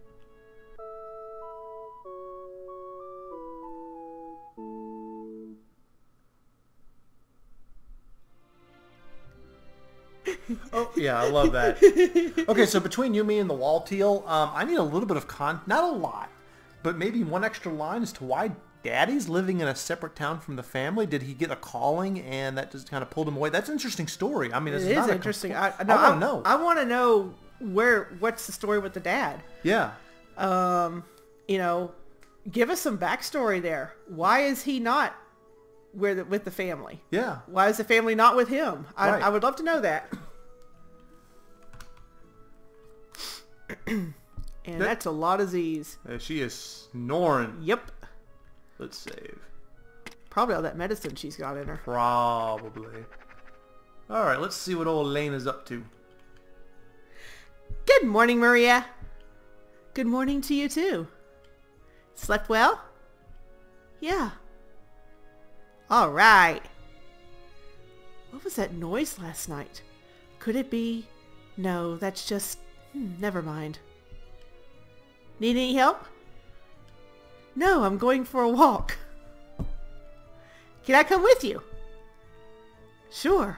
Oh, yeah, I love that. Okay, so between you, me, and the wall teal, I need a little bit of not a lot, but maybe one extra line as to why Daddy's living in a separate town from the family. Did he get a calling and that just kind of pulled him away? That's an interesting story. I mean, it's not interesting. I want to know. I want to know what's the story with the dad. Yeah. You know, give us some backstory there. Why is he not with the family? Yeah. Why is the family not with him? Right. I would love to know that. And that's a lot of Z's. She is snoring. Yep. Let's save. Probably all that medicine she's got in her. Probably. Alright, let's see what old Lena's up to. Good morning, Maria. Good morning to you, too. Slept well? Yeah. All right. What was that noise last night? Could it be... No, that's just... never mind. Need any help? No, I'm going for a walk. Can I come with you? Sure.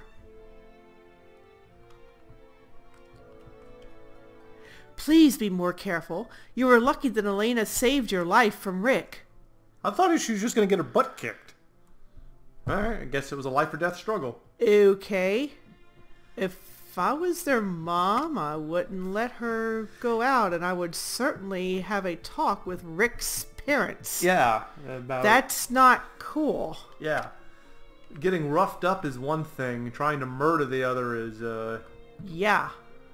Please be more careful. You were lucky that Elena saved your life from Rick. I thought she was just going to get her butt kicked. Alright, I guess it was a life or death struggle. Okay. If I was their mom, I wouldn't let her go out, and I would certainly have a talk with Rick's parents. Yeah. That's not cool. Yeah. Getting roughed up is one thing. Trying to murder the other is, Yeah.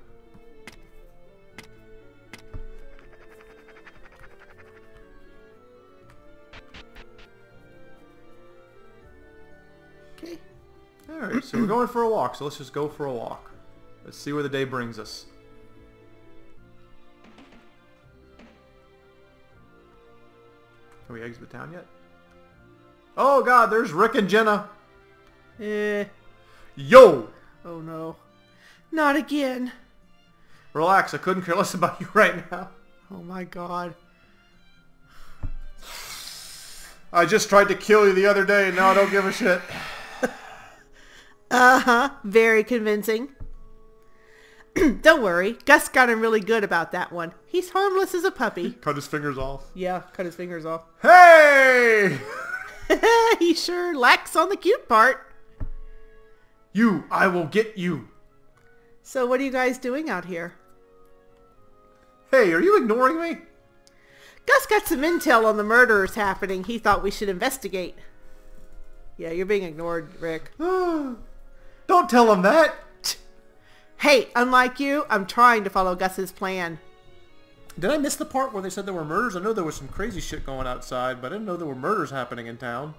Okay. Alright, so we're going for a walk, so let's just go for a walk. Let's see where the day brings us. Can we exit the town yet? Oh god, there's Rick and Jenna! Yo! Oh no. Not again. Relax, I couldn't care less about you right now. Oh my god. I just tried to kill you the other day, and now I don't give a shit. Uh-huh. Very convincing. Don't worry. Gus got him really good about that one. He's harmless as a puppy. Cut his fingers off. Yeah, cut his fingers off. Hey! He sure lacks on the cute part. You, I will get you. So what are you guys doing out here? Hey, are you ignoring me? Gus got some intel on the murders happening. He thought we should investigate. Yeah, you're being ignored, Rick. Don't tell him that. Hey, unlike you, I'm trying to follow Gus's plan. Did I miss the part where they said there were murders? I know there was some crazy shit going outside, but I didn't know there were murders happening in town.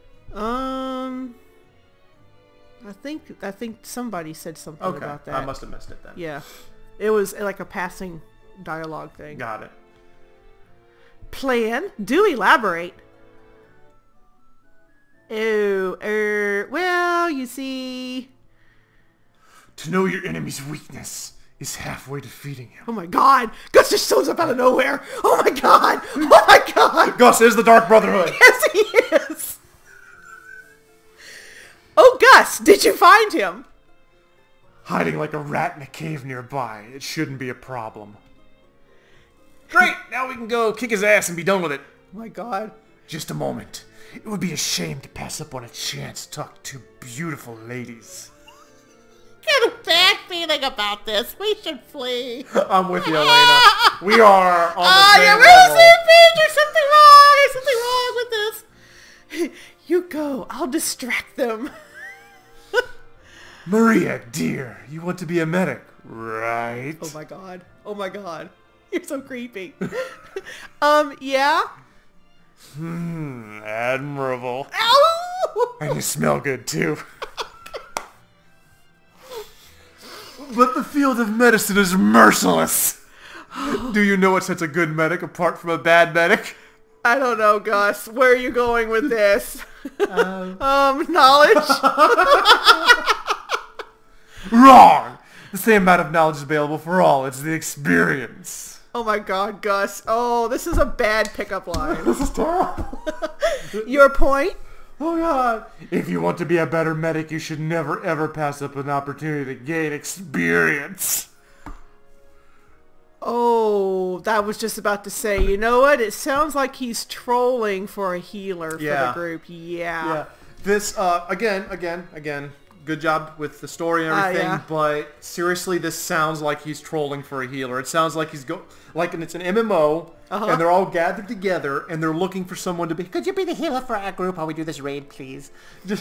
I think somebody said something about that. I must have missed it then. Yeah. It was like a passing dialogue thing. Got it. Plan? Do elaborate. Oh, well, you see... To know your enemy's weakness is halfway defeating him. Oh my god! Gus just shows up out of nowhere! Oh my god! Oh my god! Gus is the Dark Brotherhood! Yes, he is! Oh, Gus! Did you find him? Hiding like a rat in a cave nearby. It shouldn't be a problem. Great! Now we can go kick his ass and be done with it. Oh my god. Just a moment. It would be a shame to pass up on a chance to talk to beautiful ladies. Got a bad feeling about this. We should flee. I'm with you, Elena. We are on the same yeah, we're on level. the same page. There's something wrong. There's something wrong with this. You go. I'll distract them. Maria, dear, you want to be a medic, right? Oh my god. Oh my god. You're so creepy. Yeah? Admirable. Ow! And you smell good, too. But the field of medicine is merciless. Do you know what sets a good medic apart from a bad medic? I don't know, Gus. Where are you going with this? Knowledge? Wrong! The same amount of knowledge is available for all. It's the experience. Oh my god, Gus. Oh, this is a bad pickup line. This is terrible. Your point? Oh god. If you want to be a better medic, you should never ever pass up an opportunity to gain experience. Oh, that was just about to say, you know what? It sounds like he's trolling for a healer for the group. Yeah. This, again, good job with the story and everything, but seriously, this sounds like he's trolling for a healer. It sounds like he's and it's an MMO, and they're all gathered together, and they're looking for someone to be, could you be the healer for our group while we do this raid, please?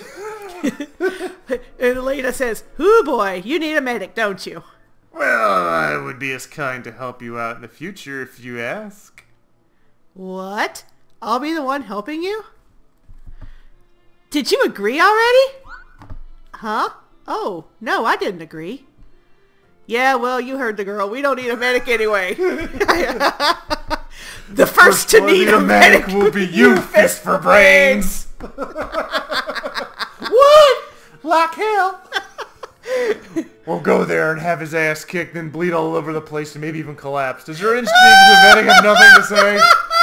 And Elena says, "Hoo boy, you need a medic, don't you?" Well, I would be as kind to help you out in the future if you ask. What? I'll be the one helping you? Did you agree already? Huh? Oh, no, I didn't agree. Yeah, well, you heard the girl. We don't need a medic anyway. The first to need a medic will be you, Fist for Brains. What? Like hell. We'll go there and have his ass kicked and bleed all over the place and maybe even collapse. Does your instinct of medic have nothing to say?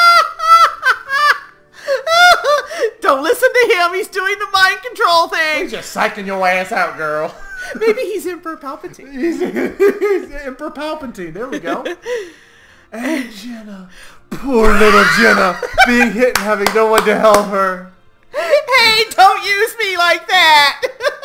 Don't listen to him. He's doing the mind control thing. He's just psyching your ass out, girl. Maybe he's Emperor Palpatine. He's Emperor Palpatine. There we go. And Jenna. Poor little Jenna. Being hit and having no one to help her. Hey, don't use me like that.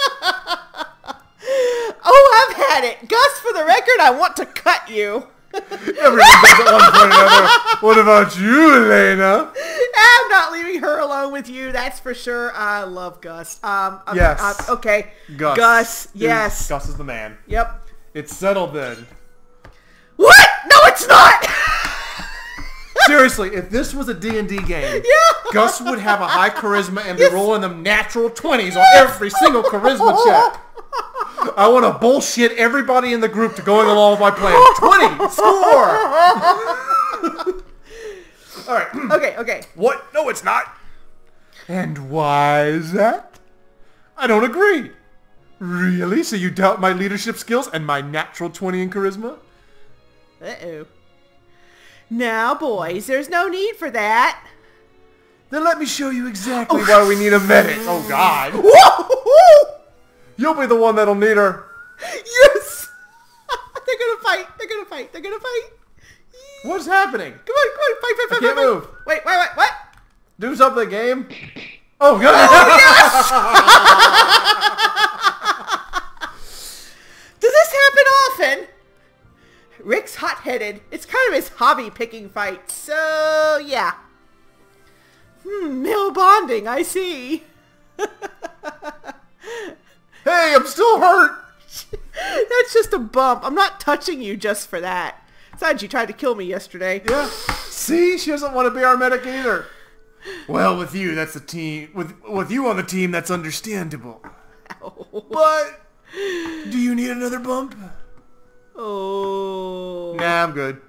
Oh, I've had it. Gus, for the record, I want to cut you. Everyone does at one point or another. What about you, Elena? I'm not leaving her alone with you, that's for sure. I love Gus. Yes. Okay. Gus. Yes. Gus is the man. Yep. It's settled then. What? No, it's not! Seriously, if this was a D&D game, Gus would have a high charisma and be rolling them natural 20s on every single charisma check. I want to bullshit everybody in the group to going along with my plan. 20! Score! Alright. Okay. What? No, it's not. And why is that? I don't agree. Really? So you doubt my leadership skills and my natural 20 in charisma? Uh-oh. Now, boys, there's no need for that. Then let me show you exactly why we need a medic. Oh, God. Whoa! You'll be the one that'll need her. Yes! They're gonna fight. What's happening? Come on, fight. I can't move. Wait, what? Do something, game. Oh, God. Does this happen often? Rick's hot-headed. It's kind of his hobby, picking fights. So, yeah. Male bonding, I see. Hey, I'm still hurt. That's just a bump. I'm not touching you just for that. Besides, you tried to kill me yesterday. Yeah. See? She doesn't want to be our medic either. Well, with you, that's a team. With you on the team, that's understandable. Ow. But do you need another bump? Oh. Nah, I'm good.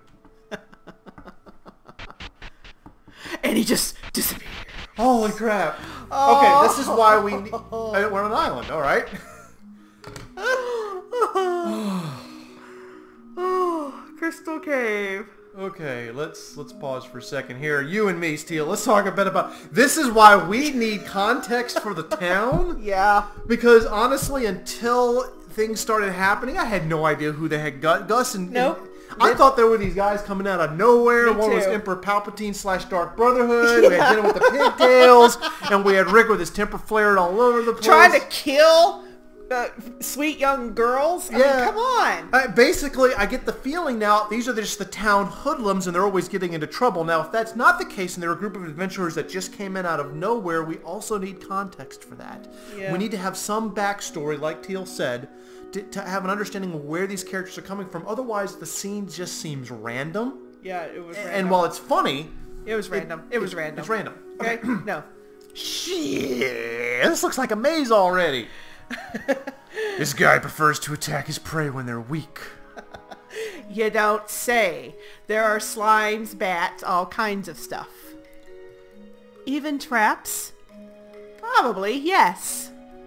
And he just disappeared. Holy crap. Okay, this is why we need... We're on an island, alright? Crystal Cave. Okay, let's pause for a second here. You and me, Steele, let's talk a bit about... This is why we need context for the town. Yeah. Because honestly, until things started happening, I had no idea who the heck Gus and... Nope. I thought there were these guys coming out of nowhere. Me One was too. Emperor Palpatine / Dark Brotherhood. We had Jenna with the pigtails. And we had Rick with his temper flared all over the place. Trying to kill sweet young girls? I mean, come on. Basically, I get the feeling now, these are just the town hoodlums and they're always getting into trouble. Now, if that's not the case and they're a group of adventurers that just came in out of nowhere, we also need context for that. Yeah. We need to have some backstory, like Teal said, to have an understanding of where these characters are coming from. Otherwise, the scene just seems random. Yeah, it was random. And while it's funny... It was random. It was random. It's random. Okay? No. Shit, this looks like a maze already. This guy prefers to attack his prey when they're weak. You don't say. There are slimes, bats, all kinds of stuff. Even traps? Probably, yes.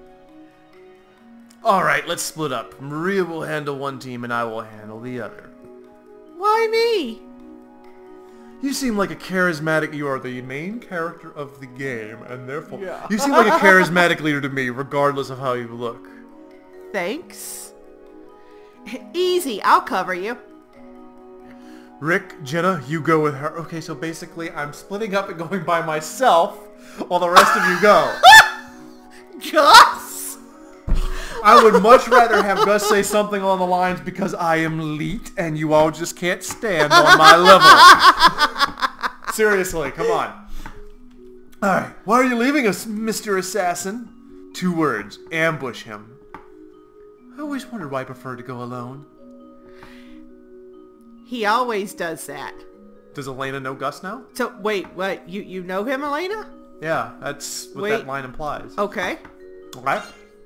Alright, let's split up. Maria will handle one team and I will handle the other. Why me? You seem like a charismatic... You are the main character of the game, and therefore... Yeah. You seem like a charismatic leader to me, regardless of how you look. Thanks. Easy, I'll cover you. Rick, Jenna, you go with her. Okay, so basically I'm splitting up and going by myself, while the rest of you go. Gus! I would much rather have Gus say something along the lines, because I am elite and you all just can't stand on my level. Seriously, come on. Alright, why are you leaving us, Mr. Assassin? 2 words, ambush him. I always wondered why I prefer to go alone. He always does that. Does Elena know Gus now? So, wait, what? You know him, Elena? Yeah, that's what that line implies. Okay. What?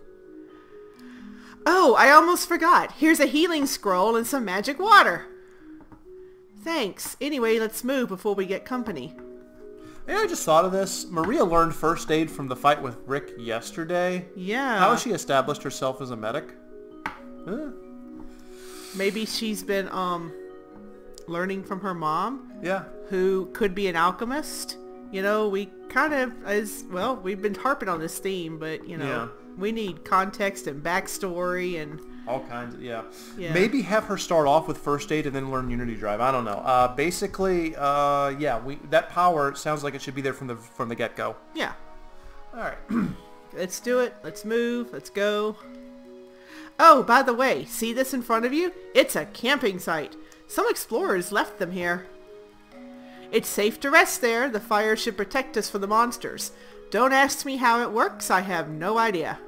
Oh, I almost forgot. Here's a healing scroll and some magic water. Thanks. Anyway, let's move before we get company. Yeah, I just thought of this. Maria learned first aid from the fight with Rick yesterday. Yeah. How has she established herself as a medic? Maybe she's been, learning from her mom. Yeah. Who could be an alchemist. You know, we kind of, we've been harping on this theme, but, you know, we need context and backstory and... All kinds of, yeah. Maybe have her start off with first aid and then learn Unity Drive. I don't know. Basically, that power sounds like it should be there from the get-go. Yeah. All right. Let's do it. Let's move. Let's go. Oh, by the way, see this in front of you? It's a camping site. Some explorers left them here. It's safe to rest there. The fire should protect us from the monsters. Don't ask me how it works. I have no idea.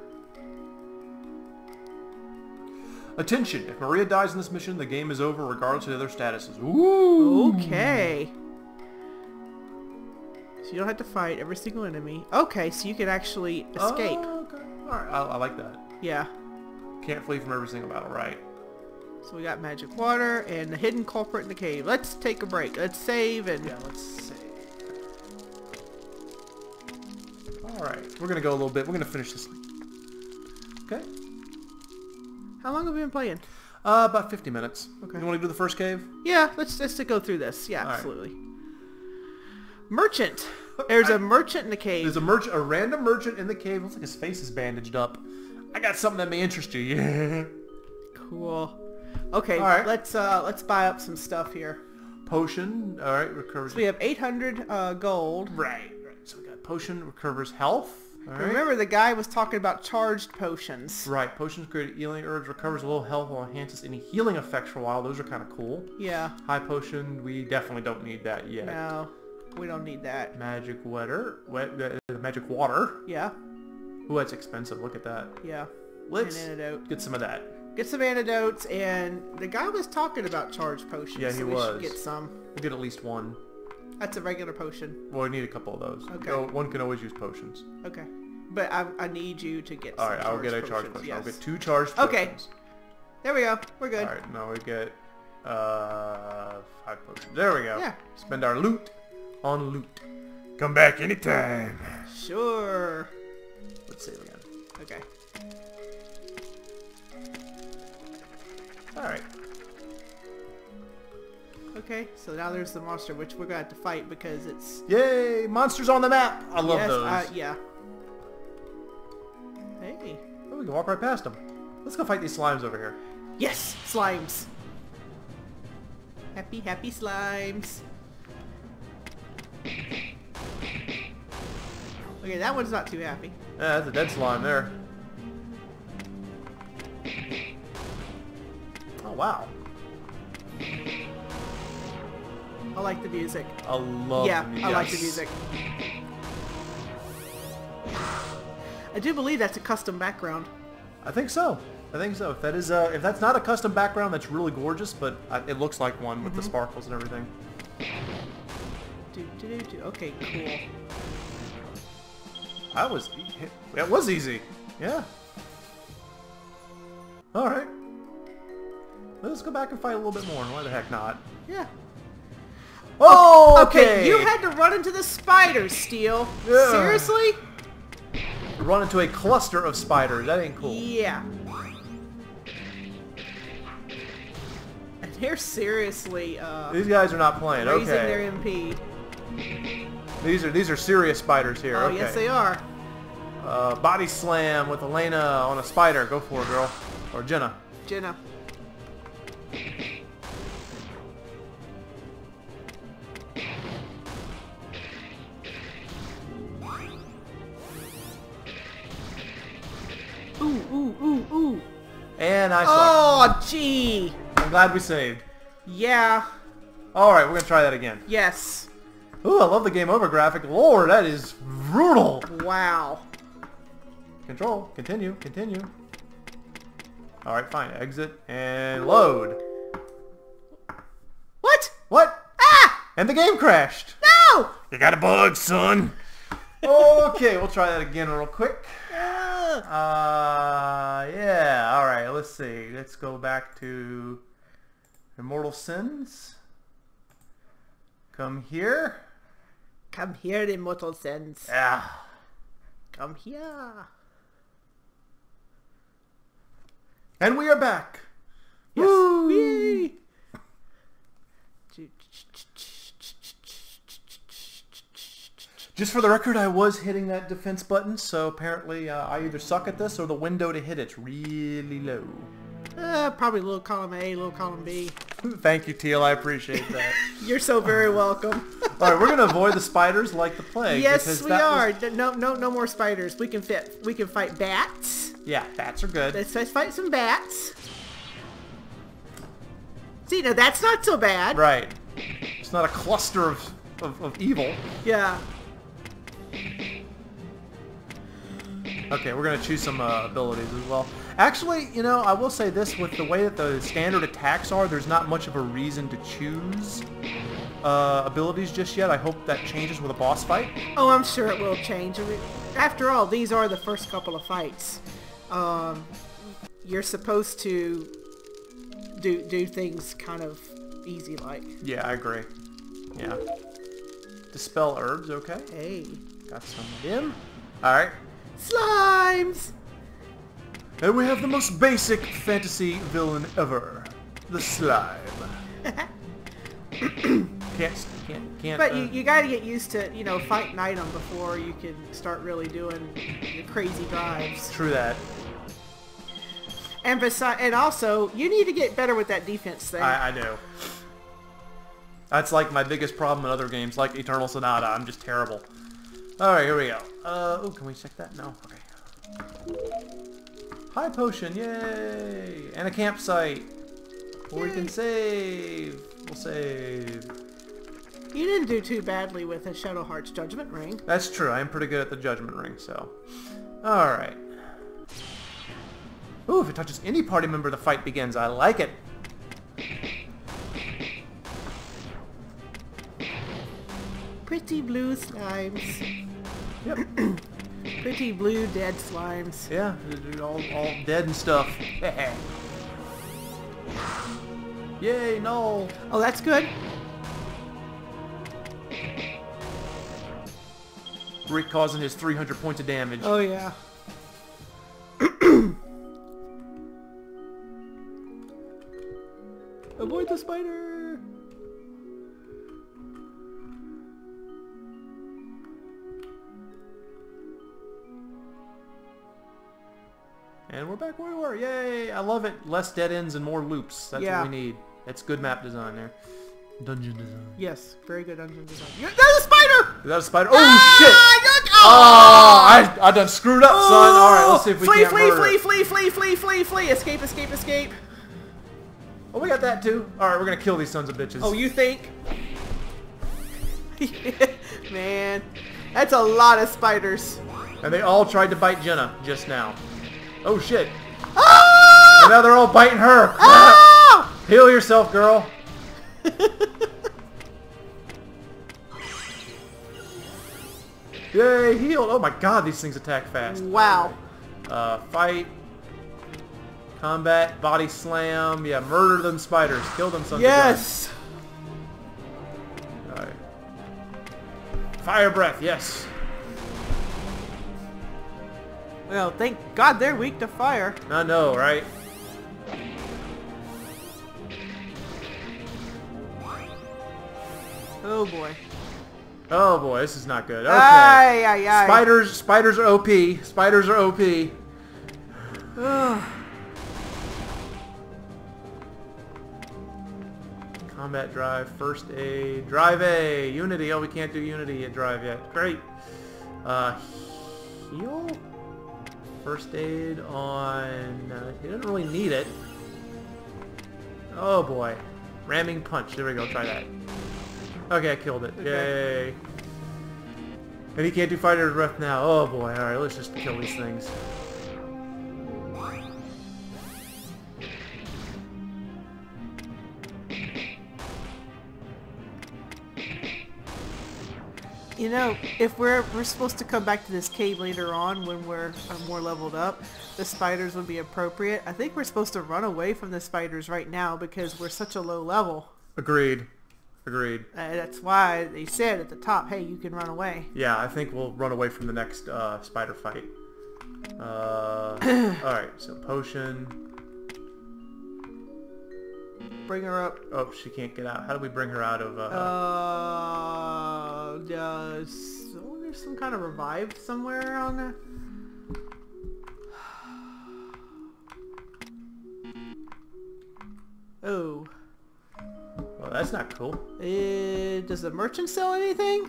Attention! If Maria dies in this mission, the game is over regardless of their statuses. Ooh! Okay. So you don't have to fight every single enemy. Okay, so you can actually escape. Oh, okay. Alright, I like that. Yeah. Can't flee from every single battle, right. So we got magic water and the hidden culprit in the cave. Let's take a break. Let's save and... Yeah, let's save. Alright, we're going to go a little bit. We're going to finish this. Okay. How long have we been playing? About 50 minutes. Okay. You want to do the first cave? Yeah, let's just go through this. Yeah, right. absolutely. Merchant. There's a merchant in the cave. There's a random merchant in the cave. Looks like his face is bandaged up. I got something that may interest you. Yeah. Cool. Okay, all right. let's buy up some stuff here. Potion. All right, recursion. So we have 800 gold. Right. So we got Potion recovers health. All right. Remember, the guy was talking about charged potions. Right. Potions create a healing urge, recovers a little health while enhances any healing effects for a while. Those are kind of cool. Yeah. High potion, we definitely don't need that yet. No, we don't need that. Magic magic water. Yeah. Ooh, that's expensive. Look at that. Yeah. Let's An antidote. get some of that. Get some antidotes, and the guy was talking about charged potions. Yeah, he so we was. should get some. We'll get at least one. That's a regular potion. Well, we need a couple of those. Okay. Oh, one can always use potions. Okay. But I need you to get All some right, I'll get a charged charged potion. Yes. I'll get 2 charged Okay. potions. There we go. We're good. All right, now we get 5 potions. There we go. Yeah. Spend our loot on loot. Come back anytime. Sure. Let's save again. Okay. All right. Okay, so now there's the monster, which we're going to have to fight because it's... Yay! Monsters on the map. I love those. Yeah. Hey. Oh, we can walk right past them. Let's go fight these slimes over here. Yes! Slimes. Happy, happy slimes. Okay, that one's not too happy. Yeah, that's a dead slime there. Oh, wow. I like the music. I love Yeah, the music. I like the music. I do believe that's a custom background. I think so. I think so. If that is, if that's not a custom background, that's really gorgeous, but it looks like one with the sparkles and everything. Okay, cool. That was easy. Yeah. All right. Let's go back and fight a little bit more. Why the heck not? Yeah. Oh, Okay, you had to run into the spiders, Steel. Yeah. Seriously? Run into a cluster of spiders. That ain't cool. Yeah. And they're seriously These guys are not playing. raising Okay. their MP. These are serious spiders here. Oh, Okay. yes they are. Body slam with Elena on a spider. Go for it, girl. Or Jenna. Jenna. Ooh. And I suck. Oh, gee. I'm glad we saved. Yeah. Alright, we're going to try that again. Yes. Ooh, I love the game over graphic. Lord, that is brutal. Wow. Control. Continue. Alright, fine. Exit and load. What? What? Ah! And the game crashed. No! You got a bug, son. Okay, we'll try that again real quick. Yeah. Alright, let's see. Let's go back to Immortal Sins. Come here. Come here, Immortal Sins. Yeah. Come here. And we are back. Yes. Woo! Whee! Just for the record, I was hitting that defense button, so apparently I either suck at this or the window to hit it's really low. Probably little column A, little column B. Thank you, Teal. I appreciate that. You're so very welcome. All right, we're gonna avoid the spiders like the plague. Yes, because we that are. was- No more spiders. We can fight bats. Yeah, bats are good. Let's fight some bats. See, now that's not so bad. Right. It's not a cluster of evil. Yeah. Okay, we're gonna choose some abilities as well. Actually, you know, I will say this, with the way that the standard attacks are, there's not much of a reason to choose abilities just yet. I hope that changes with a boss fight. Oh, I'm sure it will change. I mean, after all, these are the first couple of fights. You're supposed to do things kind of easy like. Yeah, I agree. Yeah. Dispel herbs, okay. Hey. Got some of them. Alright. Slimes! And we have the most basic fantasy villain ever. The slime. Can't. But you gotta get used to, fighting item before you can start really doing your crazy drives. True that. And also, you need to get better with that defense thing. I do. That's like my biggest problem in other games, like Eternal Sonata. I'm just terrible. Alright, here we go. Oh, can we check that? No? Okay. High potion, yay! And a campsite. Where we can save. We'll save. You didn't do too badly with a Shadow Heart's Judgment Ring. That's true. I am pretty good at the Judgment Ring, so. Alright. Ooh, if it touches any party member, the fight begins. I like it. Pretty blue slimes. Yep. Pretty blue dead slimes. Yeah, they're all dead and stuff. Yay, no. Oh, that's good. Rick causing his 300 points of damage. Oh, yeah. Avoid the spider! And we're back where we were. Yay! I love it. Less dead ends and more loops. That's Yeah. what we need. That's good map design there. Dungeon design. Yes, very good dungeon design. There's a spider! Is that a spider? Oh, shit! Oh! I done screwed up, son. Alright, let's see if we flee, can't flee, murder flee, it. flee, flee, flee, flee, flee! Escape, escape, escape! Oh, we got that too. Alright, we're gonna kill these sons of bitches. Oh, you think? Man, that's a lot of spiders. And they all tried to bite Jenna just now. Oh, shit. Ah! And now they're all biting her. Crap. Ah! Heal yourself, girl. Yay, healed. Oh my god, these things attack fast. Wow. Fight. Combat. Body slam. Yeah, murder them spiders. Kill them sons Yes. of guns. Alright. Fire breath, yes. Well, thank God they're weak to fire. I know, right? Oh boy. Oh boy, this is not good. Okay. Ay, ay, ay. Spiders are OP. Spiders are OP. Ugh. Combat drive, first aid, drive A, Unity. Oh, we can't do Unity at drive yet. Great. Heal? First aid on... he doesn't really need it. Oh boy. Ramming punch. There we go. Try that. Okay, I killed it. Okay. Yay. And he can't do fighter's breath now. Oh boy. Alright, let's just kill these things. You know, if we're supposed to come back to this cave later on when we're more leveled up, the spiders would be appropriate. I think we're supposed to run away from the spiders right now because we're such a low level. Agreed. Agreed. That's why they said at the top, hey, you can run away. Yeah, I think we'll run away from the next spider fight. Alright, so potion. Bring her up. Oh, she can't get out. How do we bring her out of... There's some kind of revive somewhere around there. Oh. Well, that's not cool. Does the merchant sell anything?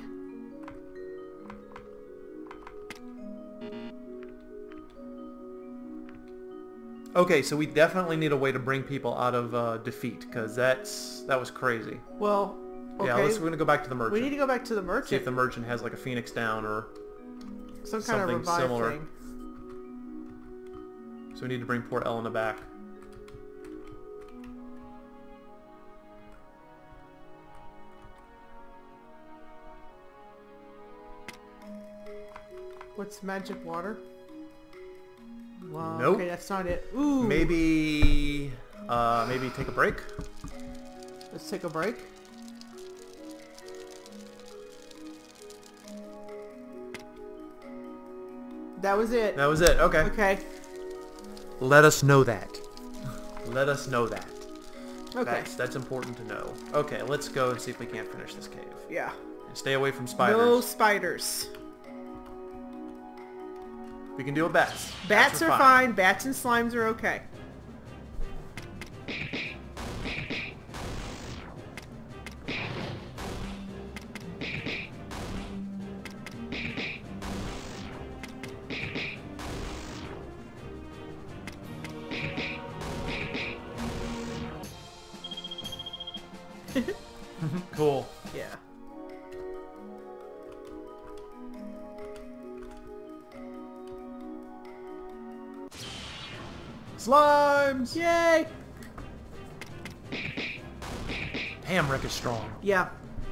Okay, so we definitely need a way to bring people out of defeat, because that was crazy. Well, okay. Yeah, we're going to go back to the merchant. We need to go back to the merchant. See if the merchant has like a phoenix down or some kind of something revive similar. thing. So we need to bring poor Elena back. What's magic water? Well, Nope. okay, that's not it. Ooh. Maybe take a break. Let's take a break. That was it. That was it. Okay. Okay. Let us know that. Let us know that. Okay. That's important to know. Okay, let's go and see if we can't finish this cave. Yeah. And stay away from spiders. No spiders. We can deal with bats. Bats are fine. Bats and slimes are okay. Cool. Yeah. Slimes! Yay! Damn, Rick is strong. Yeah.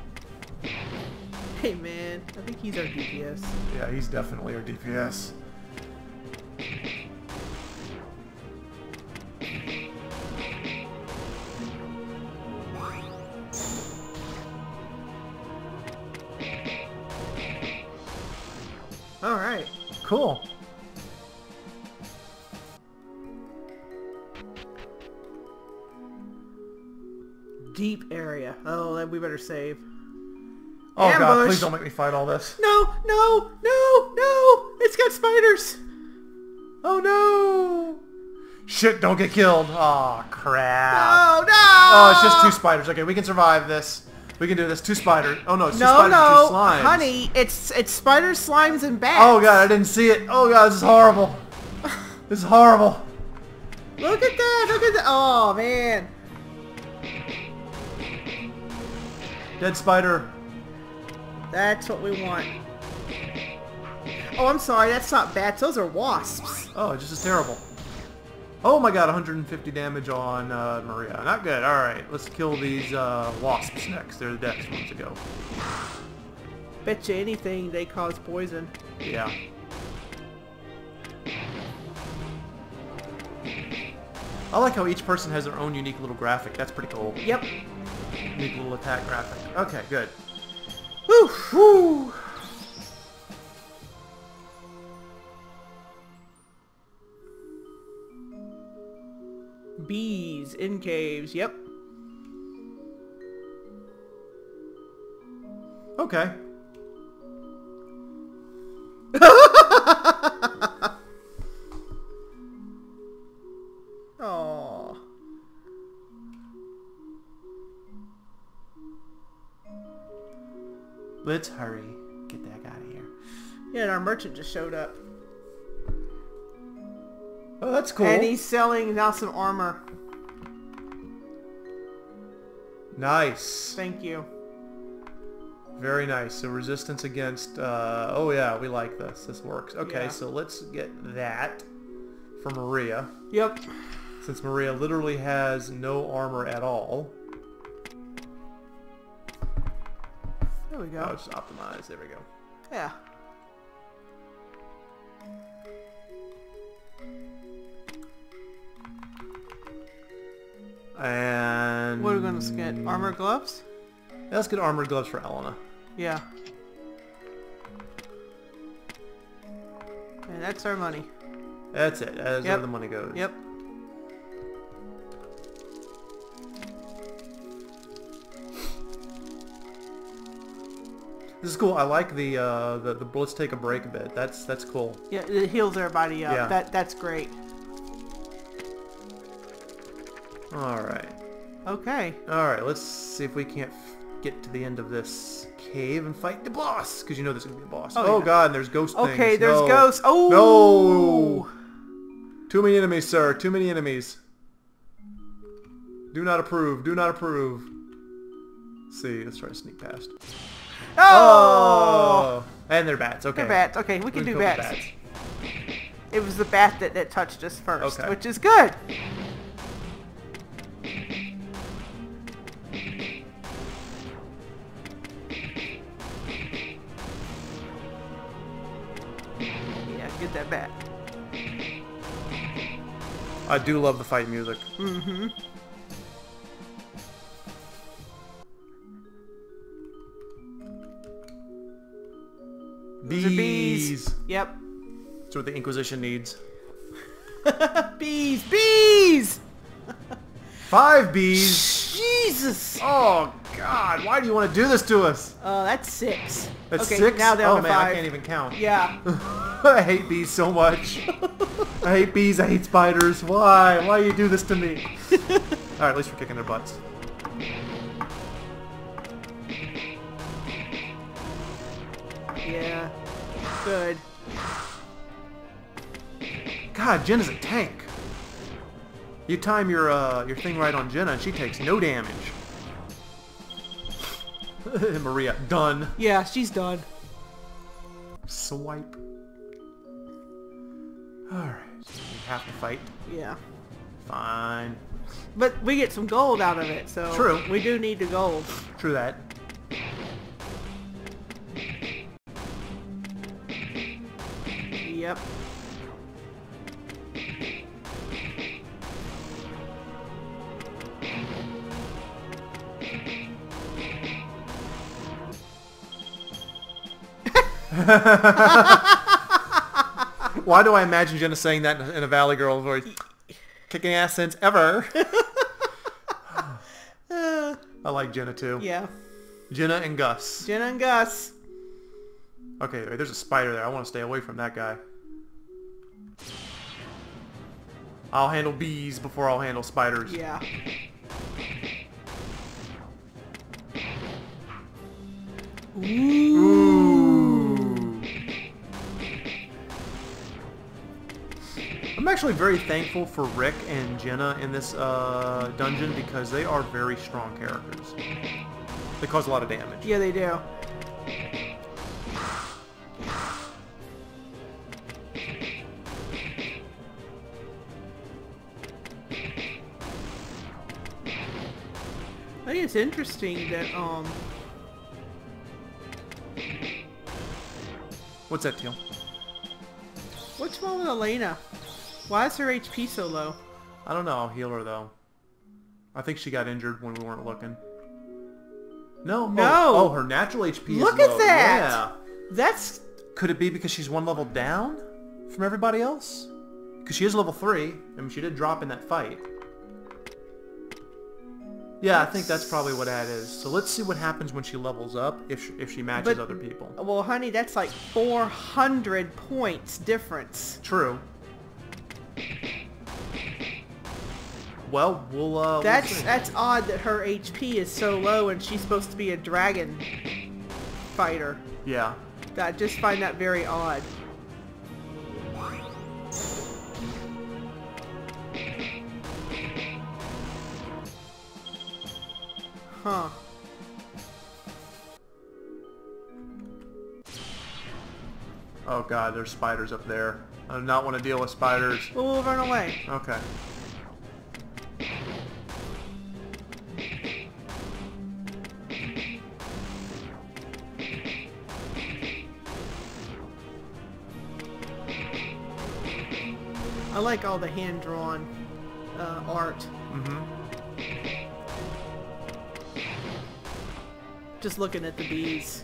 Hey man, I think he's our DPS. Yeah, he's definitely our DPS. Alright. Cool. Deep area. Oh, then we better save. Oh god, Ambush. please don't make me fight all this. No, no, no, no! It's got spiders! Oh no! Shit, don't get killed. Oh crap. Oh, no! Oh, it's just 2 spiders. Okay, we can survive this. We can do this. 2 spiders. Oh no, it's 2 No, spiders and 2 no, slimes. honey, it's spiders, slimes, and bats. Oh god, I didn't see it. Oh god, this is horrible. This is horrible. Look at that, look at that. Oh, man. Dead spider. That's what we want. Oh, I'm sorry, that's not bats, those are wasps. Oh, it's just as terrible. Oh my god, 150 damage on Maria. Not good. Alright, let's kill these wasps next. They're the deaths ones to go. Bet you anything they cause poison. Yeah. I like how each person has their own unique little graphic. That's pretty cool. Yep. Unique little attack graphic. Okay, good. Whew. Woo! Bees in caves, yep. Okay. Aww. Let's hurry. Get that guy out of here. Yeah, and our merchant just showed up. Oh, that's cool. And he's selling now some armor. Nice. Thank you. Very nice. So resistance against... oh yeah, we like this. This works. Okay, Yeah. so let's get that for Maria. Yep. Since Maria literally has no armor at all. There we go. Oh, just optimize. There we go. Yeah. And... What are we going to get? Armor gloves? Yeah, let's get armored gloves for Elena. Yeah. And that's our money. That's it. That's Yep. where the money goes. Yep. This is cool. I like the let's take a break bit. That's cool. Yeah, it heals everybody up. Yeah. That's great. All right. Okay. All right. Let's see if we can't get to the end of this cave and fight the boss, because you know there's gonna be a boss. Oh, yeah. God, and there's ghost things. Okay, there's No. ghosts. Oh No. Too many enemies, sir. Too many enemies. Do not approve. Do not approve. Let's see. Let's try to sneak past. Oh! And they're bats. Okay. They're bats. Okay, we can do kill the bats. It was the bat that touched us first, Okay. which is good. Yeah, get that bat. I do love the fight music. Mm-hmm. Those are bees. Yep. That's what the Inquisition needs. Bees! Bees! 5 bees. Jesus! Oh God! Why do you want to do this to us? Oh, that's 6. That's okay, 6. now down Oh to man, 5. I can't even count. Yeah. I hate bees so much. I hate bees. I hate spiders. Why? Why do you do this to me? All right, at least we're kicking their butts. Yeah. Good. God, Jenna's a tank. You time your thing right on Jenna, and she takes no damage. Maria, done. Yeah, she's done. Swipe. Alright, so we have to fight. Yeah. Fine. But we get some gold out of it, so True. we do need the gold. True that. Yep. Why do I imagine Jenna saying that in a Valley Girl voice? Kicking ass since ever. I like Jenna too. Yeah. Jenna and Gus. Jenna and Gus. Okay, wait, there's a spider there. I want to stay away from that guy. I'll handle bees before I'll handle spiders. Yeah. Ooh. I'm actually very thankful for Rick and Jenna in this dungeon because they are very strong characters. They cause a lot of damage. Yeah, they do. I think it's interesting that What's that, Teal? what's wrong with Elena? Why is her HP so low? I don't know. I'll heal her though. I think she got injured when we weren't looking. No. No. Oh, her natural HP is low. Look at that. Yeah. That's Could it be because she's one level down from everybody else? Because she is level 3. I mean, she did drop in that fight. Yeah, I think that's probably what that is. So let's see what happens when she levels up, if she matches other people. well, honey, that's like 400 points difference. True. Well, we'll see. That's odd that her HP is so low and she's supposed to be a dragon fighter. Yeah. I just find that very odd. Huh. Oh god, there's spiders up there. I do not want to deal with spiders. Well, we'll run away. Okay. I like all the hand-drawn art. Mm-hmm. Just looking at the bees.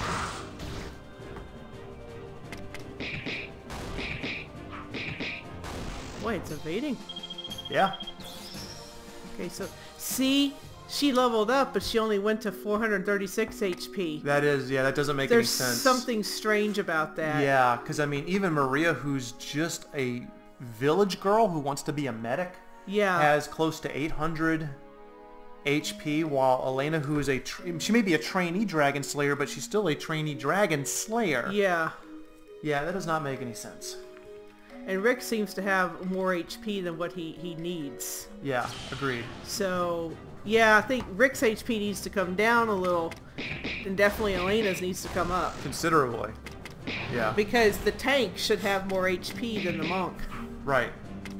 Wait, it's evading? Yeah. Okay, so see, she leveled up, but she only went to 436 HP. That is, yeah, that doesn't make There's any sense. something strange about that. Yeah, because I mean, even Maria, who's just a village girl who wants to be a medic, Yeah. has close to 800 HP, while Elena, who is she may be a trainee dragon slayer, but she's still a trainee dragon slayer. Yeah. Yeah, that does not make any sense. And Rick seems to have more HP than what he needs. Yeah, agreed. So, yeah, I think Rick's HP needs to come down a little, and definitely Elena's needs to come up. Considerably. Yeah. Because the tank should have more HP than the monk. Right.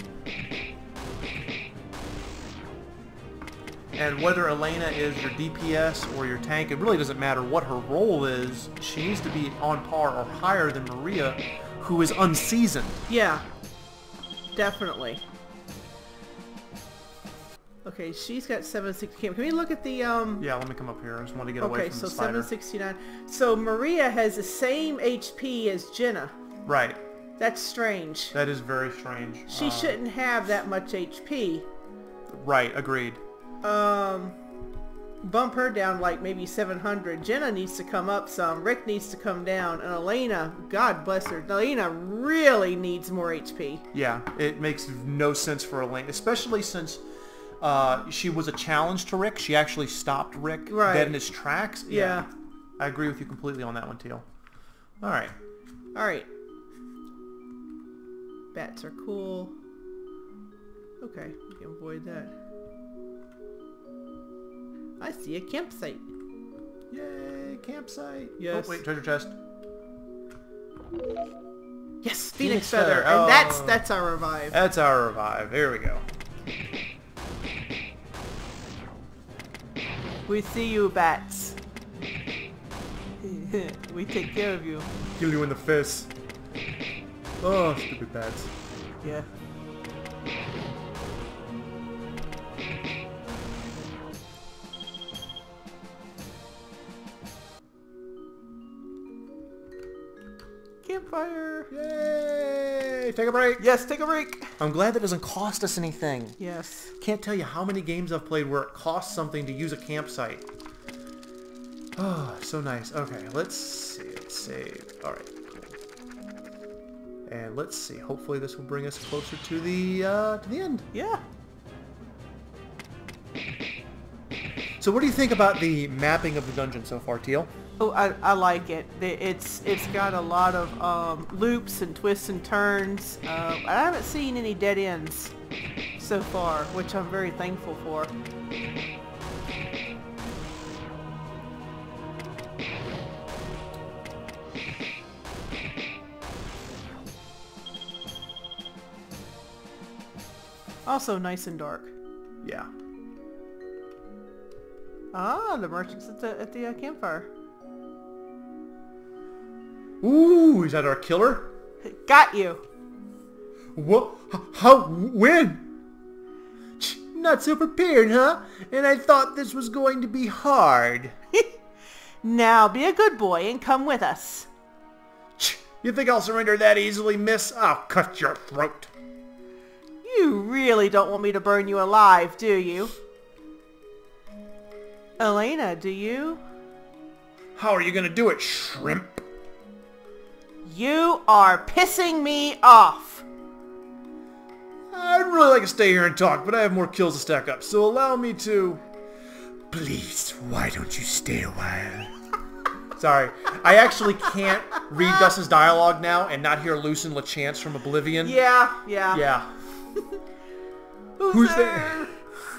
And whether Elena is your DPS or your tank, it really doesn't matter what her role is. She needs to be on par or higher than Maria, who is unseasoned. Yeah. Definitely. Okay, she's got 760. Can we look at the Yeah, let me come up here. I just want to get away Okay, from so the spider. 769. So Maria has the same HP as Jenna. Right. That's strange. That is very strange. She shouldn't have that much HP. Right, agreed. Bump her down like maybe 700. Jenna needs to come up some. Rick needs to come down. And Elena, God bless her, Elena really needs more HP. Yeah, it makes no sense for Elena, especially since she was a challenge to Rick. She actually stopped Rick dead in his tracks. Yeah. I agree with you completely on that one, Teal. All right. Alright. Bats are cool. Okay, we can avoid that. I see a campsite. Yay, campsite. Yes. Oh, wait, treasure chest. Yes, Phoenix Phoenix Feather. Feather. And Oh. that's our revive. That's our revive. Here we go. We see you, bats. We take care of you. Kill you in the face. Oh, stupid bats. Yeah. Campfire. Yay! Take a break. Yes, take a break. I'm glad that doesn't cost us anything. Yes. Can't tell you how many games I've played where it costs something to use a campsite. Oh, so nice. Okay, let's see. Let's save. Alright, cool. And let's see. Hopefully this will bring us closer to the end. Yeah. So what do you think about the mapping of the dungeon so far, Teal? Oh, I like it. It's got a lot of loops and twists and turns. I haven't seen any dead ends so far, which I'm very thankful for. Also nice and dark. Yeah. Ah, the merchants at the campfire. Ooh, is that our killer? Got you. What? How? When? Not so prepared, huh? And I thought this was going to be hard. Now be a good boy and come with us. You think I'll surrender that easily, miss? I'll cut your throat. You really don't want me to burn you alive, do you? Elena, do you? How are you gonna do it, shrimp? You are pissing me off. I'd really like to stay here and talk, but I have more kills to stack up, so allow me to... Please, why don't you stay a while? Sorry, I actually can't read Gus's dialogue now and not hear Lucen LeChance from Oblivion. Yeah. Yeah. Who's there?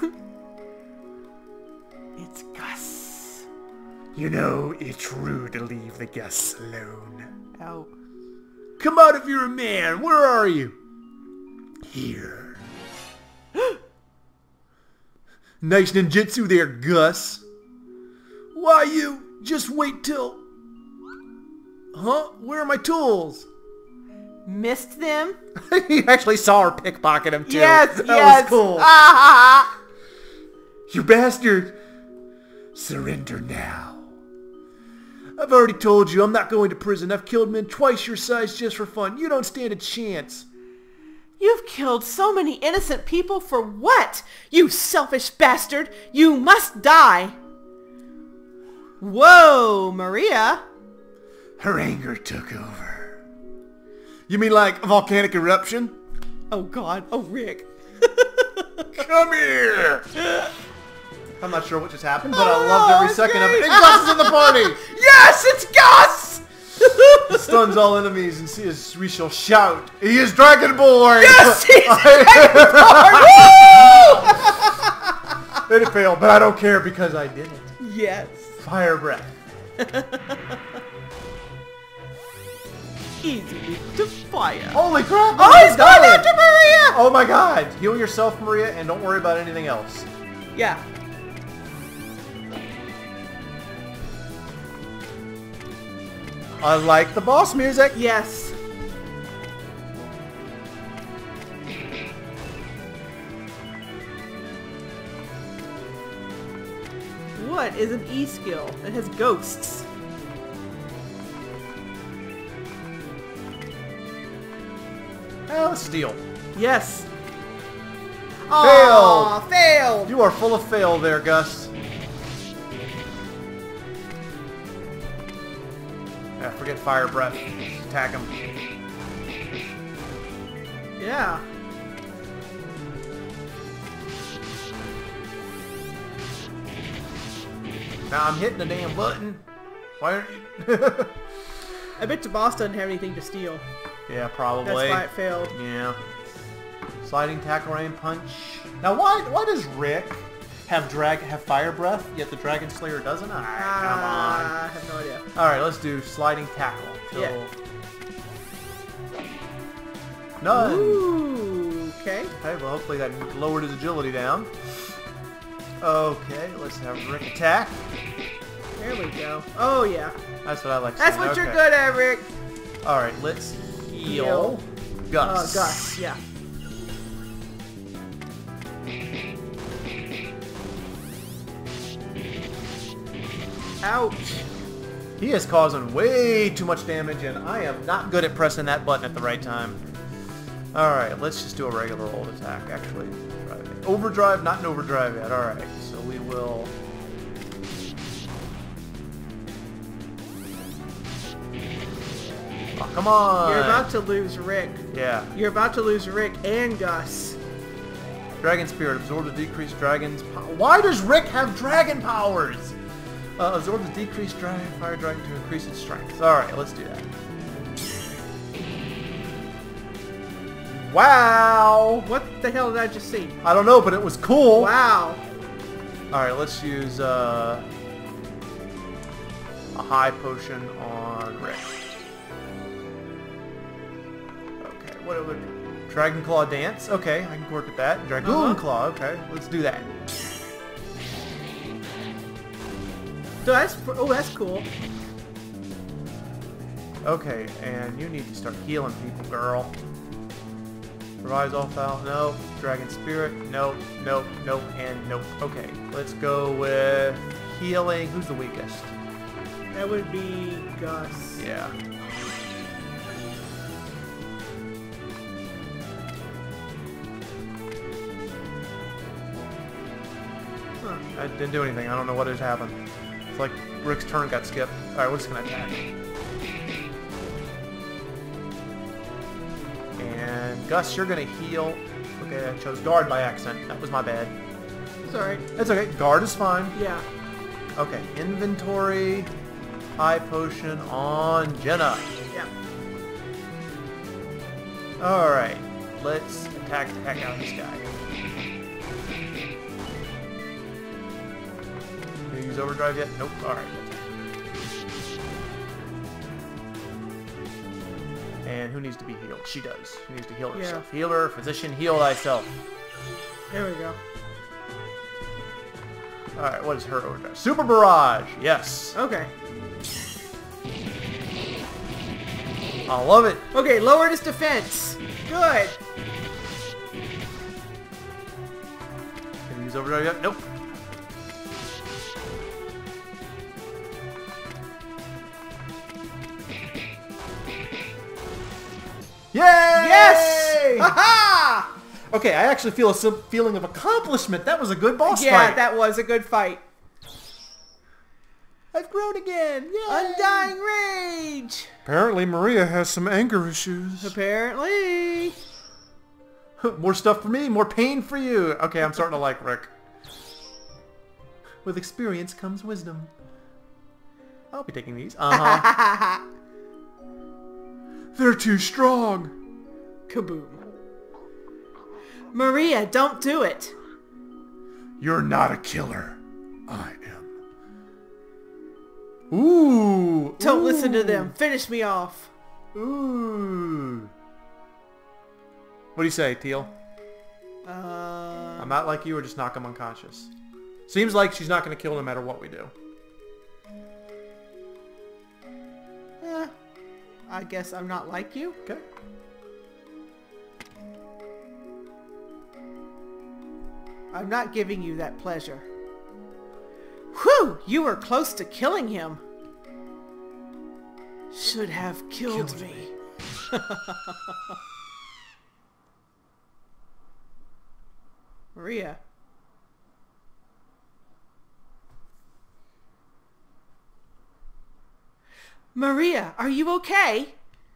It's Gus. You know, it's rude to leave the guests alone. Oh. Come out if you're a man. Where are you? Here. Nice ninjutsu there, Gus. Why you? Just wait till... Huh? Where are my tools? Missed them? You actually saw her pickpocket him, too. Yes, that yes. was cool. Ah! You bastard! Surrender now. I've already told you I'm not going to prison. I've killed men twice your size just for fun. You don't stand a chance. You've killed so many innocent people for what? You selfish bastard! You must die! Whoa, Maria! Her anger took over. You mean like a volcanic eruption? Oh God, oh Rick. Come here! I'm not sure what just happened, but Oh, I loved every it's second of it. great. And Gus is in the party! Yes, it's Gus! Stuns all enemies and see as we shall shout. He is Dragonborn! Yes, he's Dragonborn! It failed, but I don't care because I did it. Yes. Fire breath. Easy to fire. Holy crap! Oh, he's going after Maria! Oh my god! Heal yourself, Maria, and don't worry about anything else. Yeah. I like the boss music. Yes. What is an E skill? It has ghosts. Oh, steal. Yes. Failed. Aw, failed. You are full of fail there, Gus. Yeah, forget fire breath. Attack him. Yeah. Now I'm hitting the damn button. Why aren't you? I bet the boss doesn't have anything to steal. Yeah, probably. That's why it failed. Yeah. Sliding tackle rain punch. Now why does Rick have fire breath, yet the Dragon Slayer doesn't? Alright, come on. I have no idea. Alright, let's do sliding tackle. Yeah. None. Ooh, okay. Okay, well hopefully that lowered his agility down. Okay, let's have Rick attack. There we go. Oh, yeah. That's what I like That's saying. what you're Okay. good at, Rick. Alright, let's heal Gus. Gus, yeah. Ouch. He is causing way too much damage, and I am not good at pressing that button at the right time. Alright, let's just do a regular old attack, actually. Overdrive, not an overdrive yet. Alright, so we will... Oh, come on! You're about to lose Rick. Yeah. You're about to lose Rick and Gus. Dragon Spirit, absorb the decreased dragon's power. Why does Rick have dragon powers? Absorb the decreased fire dragon to increase its strength. Alright, let's do that. Wow! What the hell did I just see? I don't know, but it was cool. Wow. Alright, let's use a high potion on Rick. Okay, what would... Dragon Claw Dance? Okay, I can work with that. Dragoon Claw, okay, let's do that. So that's cool. Okay, and you need to start healing people, girl. Revise all foul. Nope. Dragon Spirit. Nope. Nope. Nope. And nope. Okay, let's go with healing. Who's the weakest? That would be Gus. Yeah. Huh. I didn't do anything. I don't know what has happened. It's like Rick's turn got skipped. Alright, we're just gonna attack. And Gus, you're gonna heal. Okay, I chose guard by accident. That was my bad. Sorry. That's okay. Guard is fine. Yeah. Okay, inventory, high potion on Jenna. Yeah. Alright, let's attack the heck out of this guy. Can you use overdrive yet? Nope. Alright. And who needs to be healed? She does. She needs to heal herself. Healer, physician, heal thyself. There we go. Alright, what is her overdrive? Super Barrage! Yes. Okay. I love it. Okay, lowered his defense. Good. Can you use overdrive yet? Nope. Yay! Yes! Ha-ha! Okay, I actually feel a feeling of accomplishment. That was a good boss fight. Yeah, that was a good fight. I've grown again. Yay! Undying Rage! Apparently Maria has some anger issues. Apparently. More stuff for me, more pain for you. Okay, I'm starting to like Rick. With experience comes wisdom. I'll be taking these. Uh-huh. They're too strong. Kaboom. Maria, don't do it. You're not a killer. I am. Ooh. Don't listen to them. Finish me off. Ooh. What do you say, Teal? I'm not like you, or just knock him unconscious. Seems like she's not going to kill no matter what we do. I guess I'm not like you. Okay. I'm not giving you that pleasure. Whew! You were close to killing him. Should have killed me. Maria. Maria, are you okay?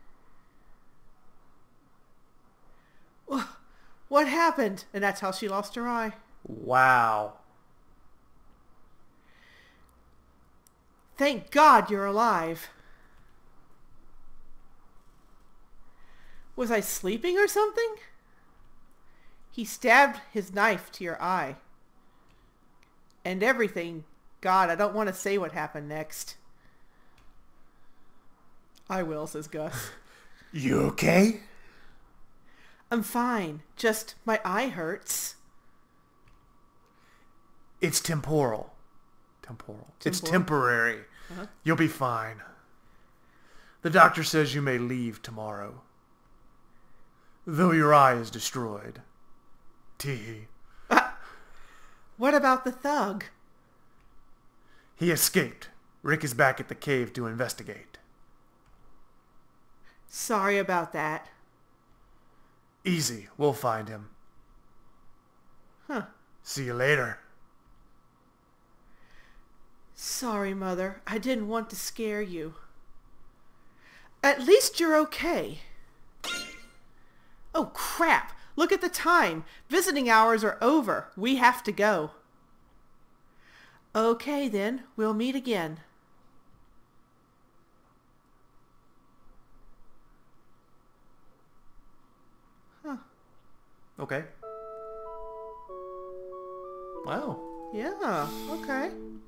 What happened? And that's how she lost her eye. Wow. Thank God you're alive. Was I sleeping or something? He stabbed his knife to your eye. And everything. God, I don't want to say what happened next. I will, says Gus. You okay? I'm fine. Just my eye hurts. It's temporal. It's temporary. Uh-huh. You'll be fine. The doctor says you may leave tomorrow. Though your eye is destroyed. Tee. What about the thug? He escaped. Rick is back at the cave to investigate. Sorry about that. Easy. We'll find him. Huh. See you later. Sorry, Mother. I didn't want to scare you. At least you're okay. Oh, crap. Look at the time. Visiting hours are over. We have to go. Okay, then. We'll meet again. Huh. Okay. Wow. Yeah, okay.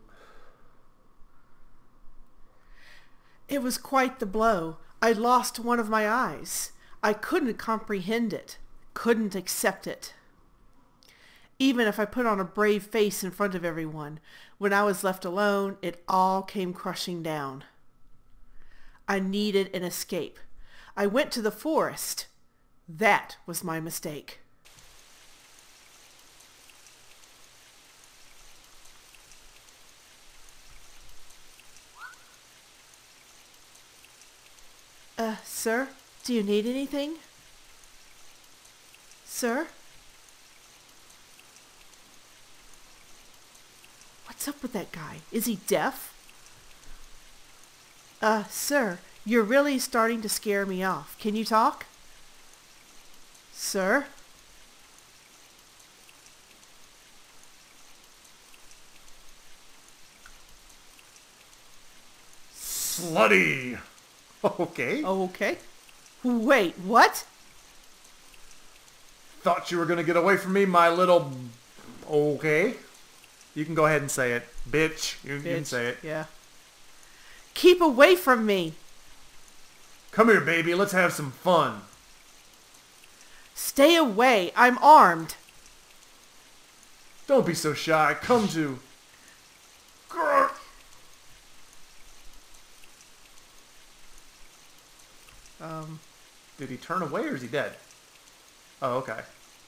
It was quite the blow. I lost one of my eyes. I couldn't comprehend it. Couldn't accept it. Even if I put on a brave face in front of everyone, when I was left alone, it all came crushing down. I needed an escape. I went to the forest. That was my mistake. Sir, do you need anything? Sir? What's up with that guy? Is he deaf? Sir, you're really starting to scare me off. Can you talk? Sir? Slutty! Okay. Okay. Wait, what? Thought you were gonna get away from me, my little... Okay. You can go ahead and say it. Bitch. You can say it. Yeah. Keep away from me. Come here, baby. Let's have some fun. Stay away. I'm armed. Don't be so shy. Come to... Grr. Did he turn away or is he dead? Oh, okay.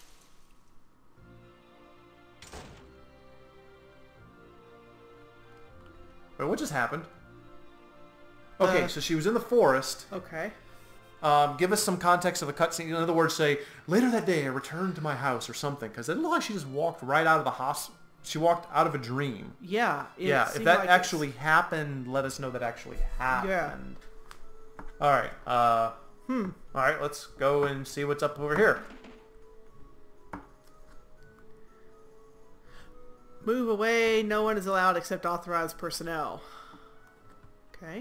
Wait, what just happened? Okay, so she was in the forest. Okay. Give us some context of the cutscene. In other words, say, later that day I returned to my house or something. Because it looked like she just walked right out of the hospital. She walked out of a dream. Yeah. Yeah, if that actually happened, let us know that actually happened. Yeah. Alright, Alright, let's go and see what's up over here. Move away. No one is allowed except authorized personnel. Okay.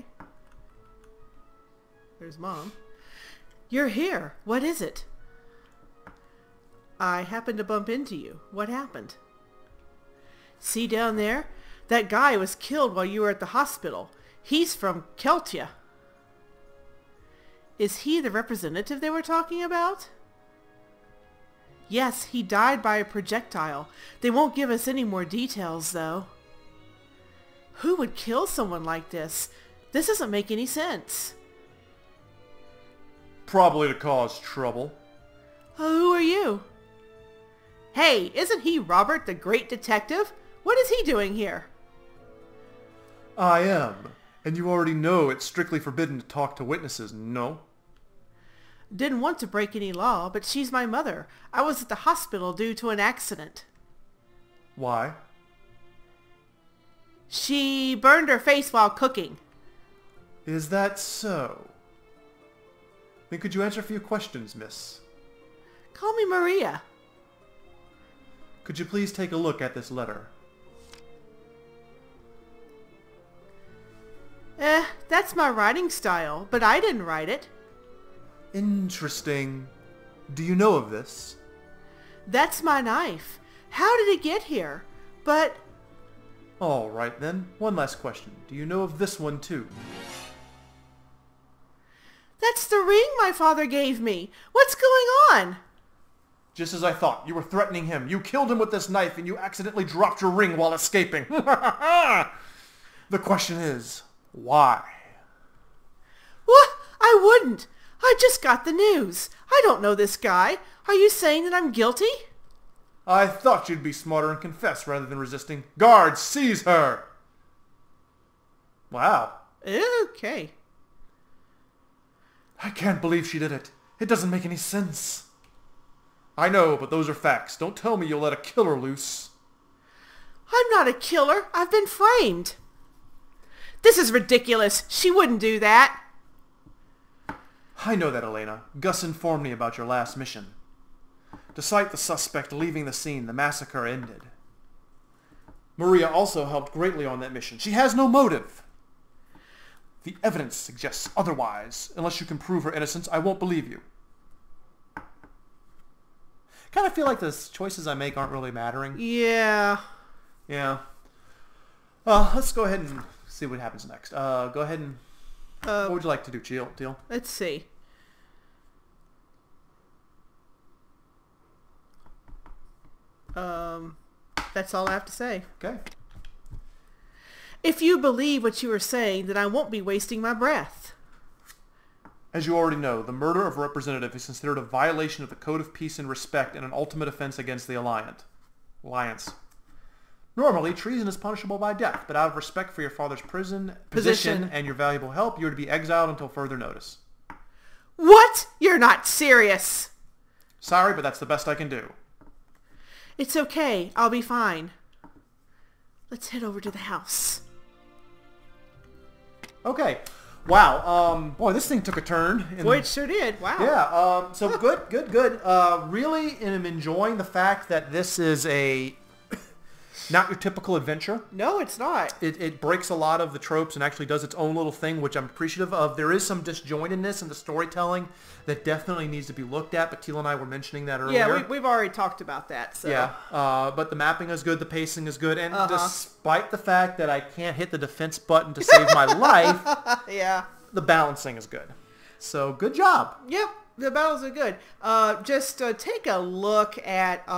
There's Mom. You're here. What is it? I happened to bump into you. What happened? See down there? That guy was killed while you were at the hospital. He's from Keltia. Is he the representative they were talking about? Yes, he died by a projectile. They won't give us any more details, though. Who would kill someone like this? This doesn't make any sense. Probably to cause trouble. Who are you? Hey, isn't he Robert the Great Detective? What is he doing here? I am. And you already know it's strictly forbidden to talk to witnesses, no? Didn't want to break any law, but she's my mother. I was at the hospital due to an accident. Why? She burned her face while cooking. Is that so? Then could you answer a few questions, miss? Call me Maria. Could you please take a look at this letter? That's my writing style, but I didn't write it. Interesting. Do you know of this? That's my knife. How did it get here? But All right, then. One last question. Do you know of this one, too? That's the ring my father gave me. What's going on? Just as I thought. You were threatening him. You killed him with this knife, and you accidentally dropped your ring while escaping. The question is, why? What? I wouldn't. I just got the news. I don't know this guy. Are you saying that I'm guilty? I thought you'd be smarter and confess rather than resisting. Guards, seize her! Wow. Okay. I can't believe she did it. It doesn't make any sense. I know, but those are facts. Don't tell me you'll let a killer loose. I'm not a killer. I've been framed. This is ridiculous. She wouldn't do that. I know that, Elena. Gus informed me about your last mission. Despite the suspect leaving the scene, the massacre ended. Maria also helped greatly on that mission. She has no motive. The evidence suggests otherwise. Unless you can prove her innocence, I won't believe you. Kind of feel like the choices I make aren't really mattering. Yeah. Yeah. Well, let's go ahead and see what happens next. Go ahead and... what would you like to do, Teal? Let's see. That's all I have to say. Okay. If you believe what you are saying, then I won't be wasting my breath. As you already know, the murder of a representative is considered a violation of the Code of Peace and Respect and an ultimate offense against the Alliance. Normally, treason is punishable by death, but out of respect for your father's position and your valuable help, you are to be exiled until further notice. What? You're not serious. Sorry, but that's the best I can do. It's okay. I'll be fine. Let's head over to the house. Okay. Wow. Boy, this thing took a turn. Boy, it sure did. Wow. Yeah. So good. Really am enjoying the fact that this is not your typical adventure. No, it's not. It breaks a lot of the tropes and actually does its own little thing, which I'm appreciative of. There is some disjointedness in the storytelling that definitely needs to be looked at, but Teal and I were mentioning that earlier. Yeah, we've already talked about that. So. Yeah, but the mapping is good, the pacing is good, and despite the fact that I can't hit the defense button to save my life, yeah, the balancing is good. So good job. Yep, the battles are good. Just take a look at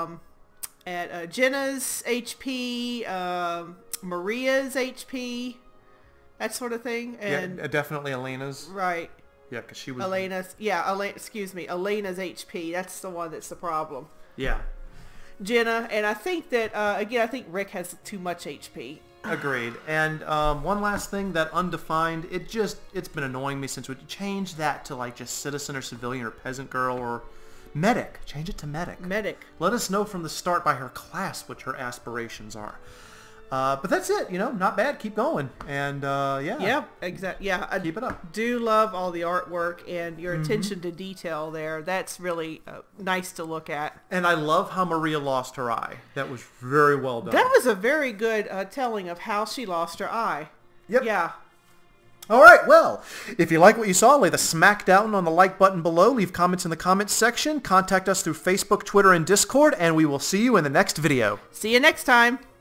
Jenna's HP, Maria's HP, that sort of thing. And yeah, definitely Elena's. Right. Yeah, because she was... Elena's HP. That's the one that's the problem. Yeah. Jenna, and I think that, again, I think Rick has too much HP. Agreed. And one last thing, that undefined, it's been annoying me since we changed that to like just citizen or civilian or peasant girl or... Medic. Change it to medic. Medic. Let us know from the start by her class what her aspirations are. But that's it. Not bad. Keep going. And yeah. Yeah, exactly. Yeah, keep it up. Do love all the artwork and your attention to detail there. That's really nice to look at. And I love how Maria lost her eye. That was very well done. That was a very good telling of how she lost her eye. Yep. Yeah. All right, well, if you like what you saw, lay the smack down on the like button below. Leave comments in the comments section. Contact us through Facebook, Twitter, and Discord, and we will see you in the next video. See you next time.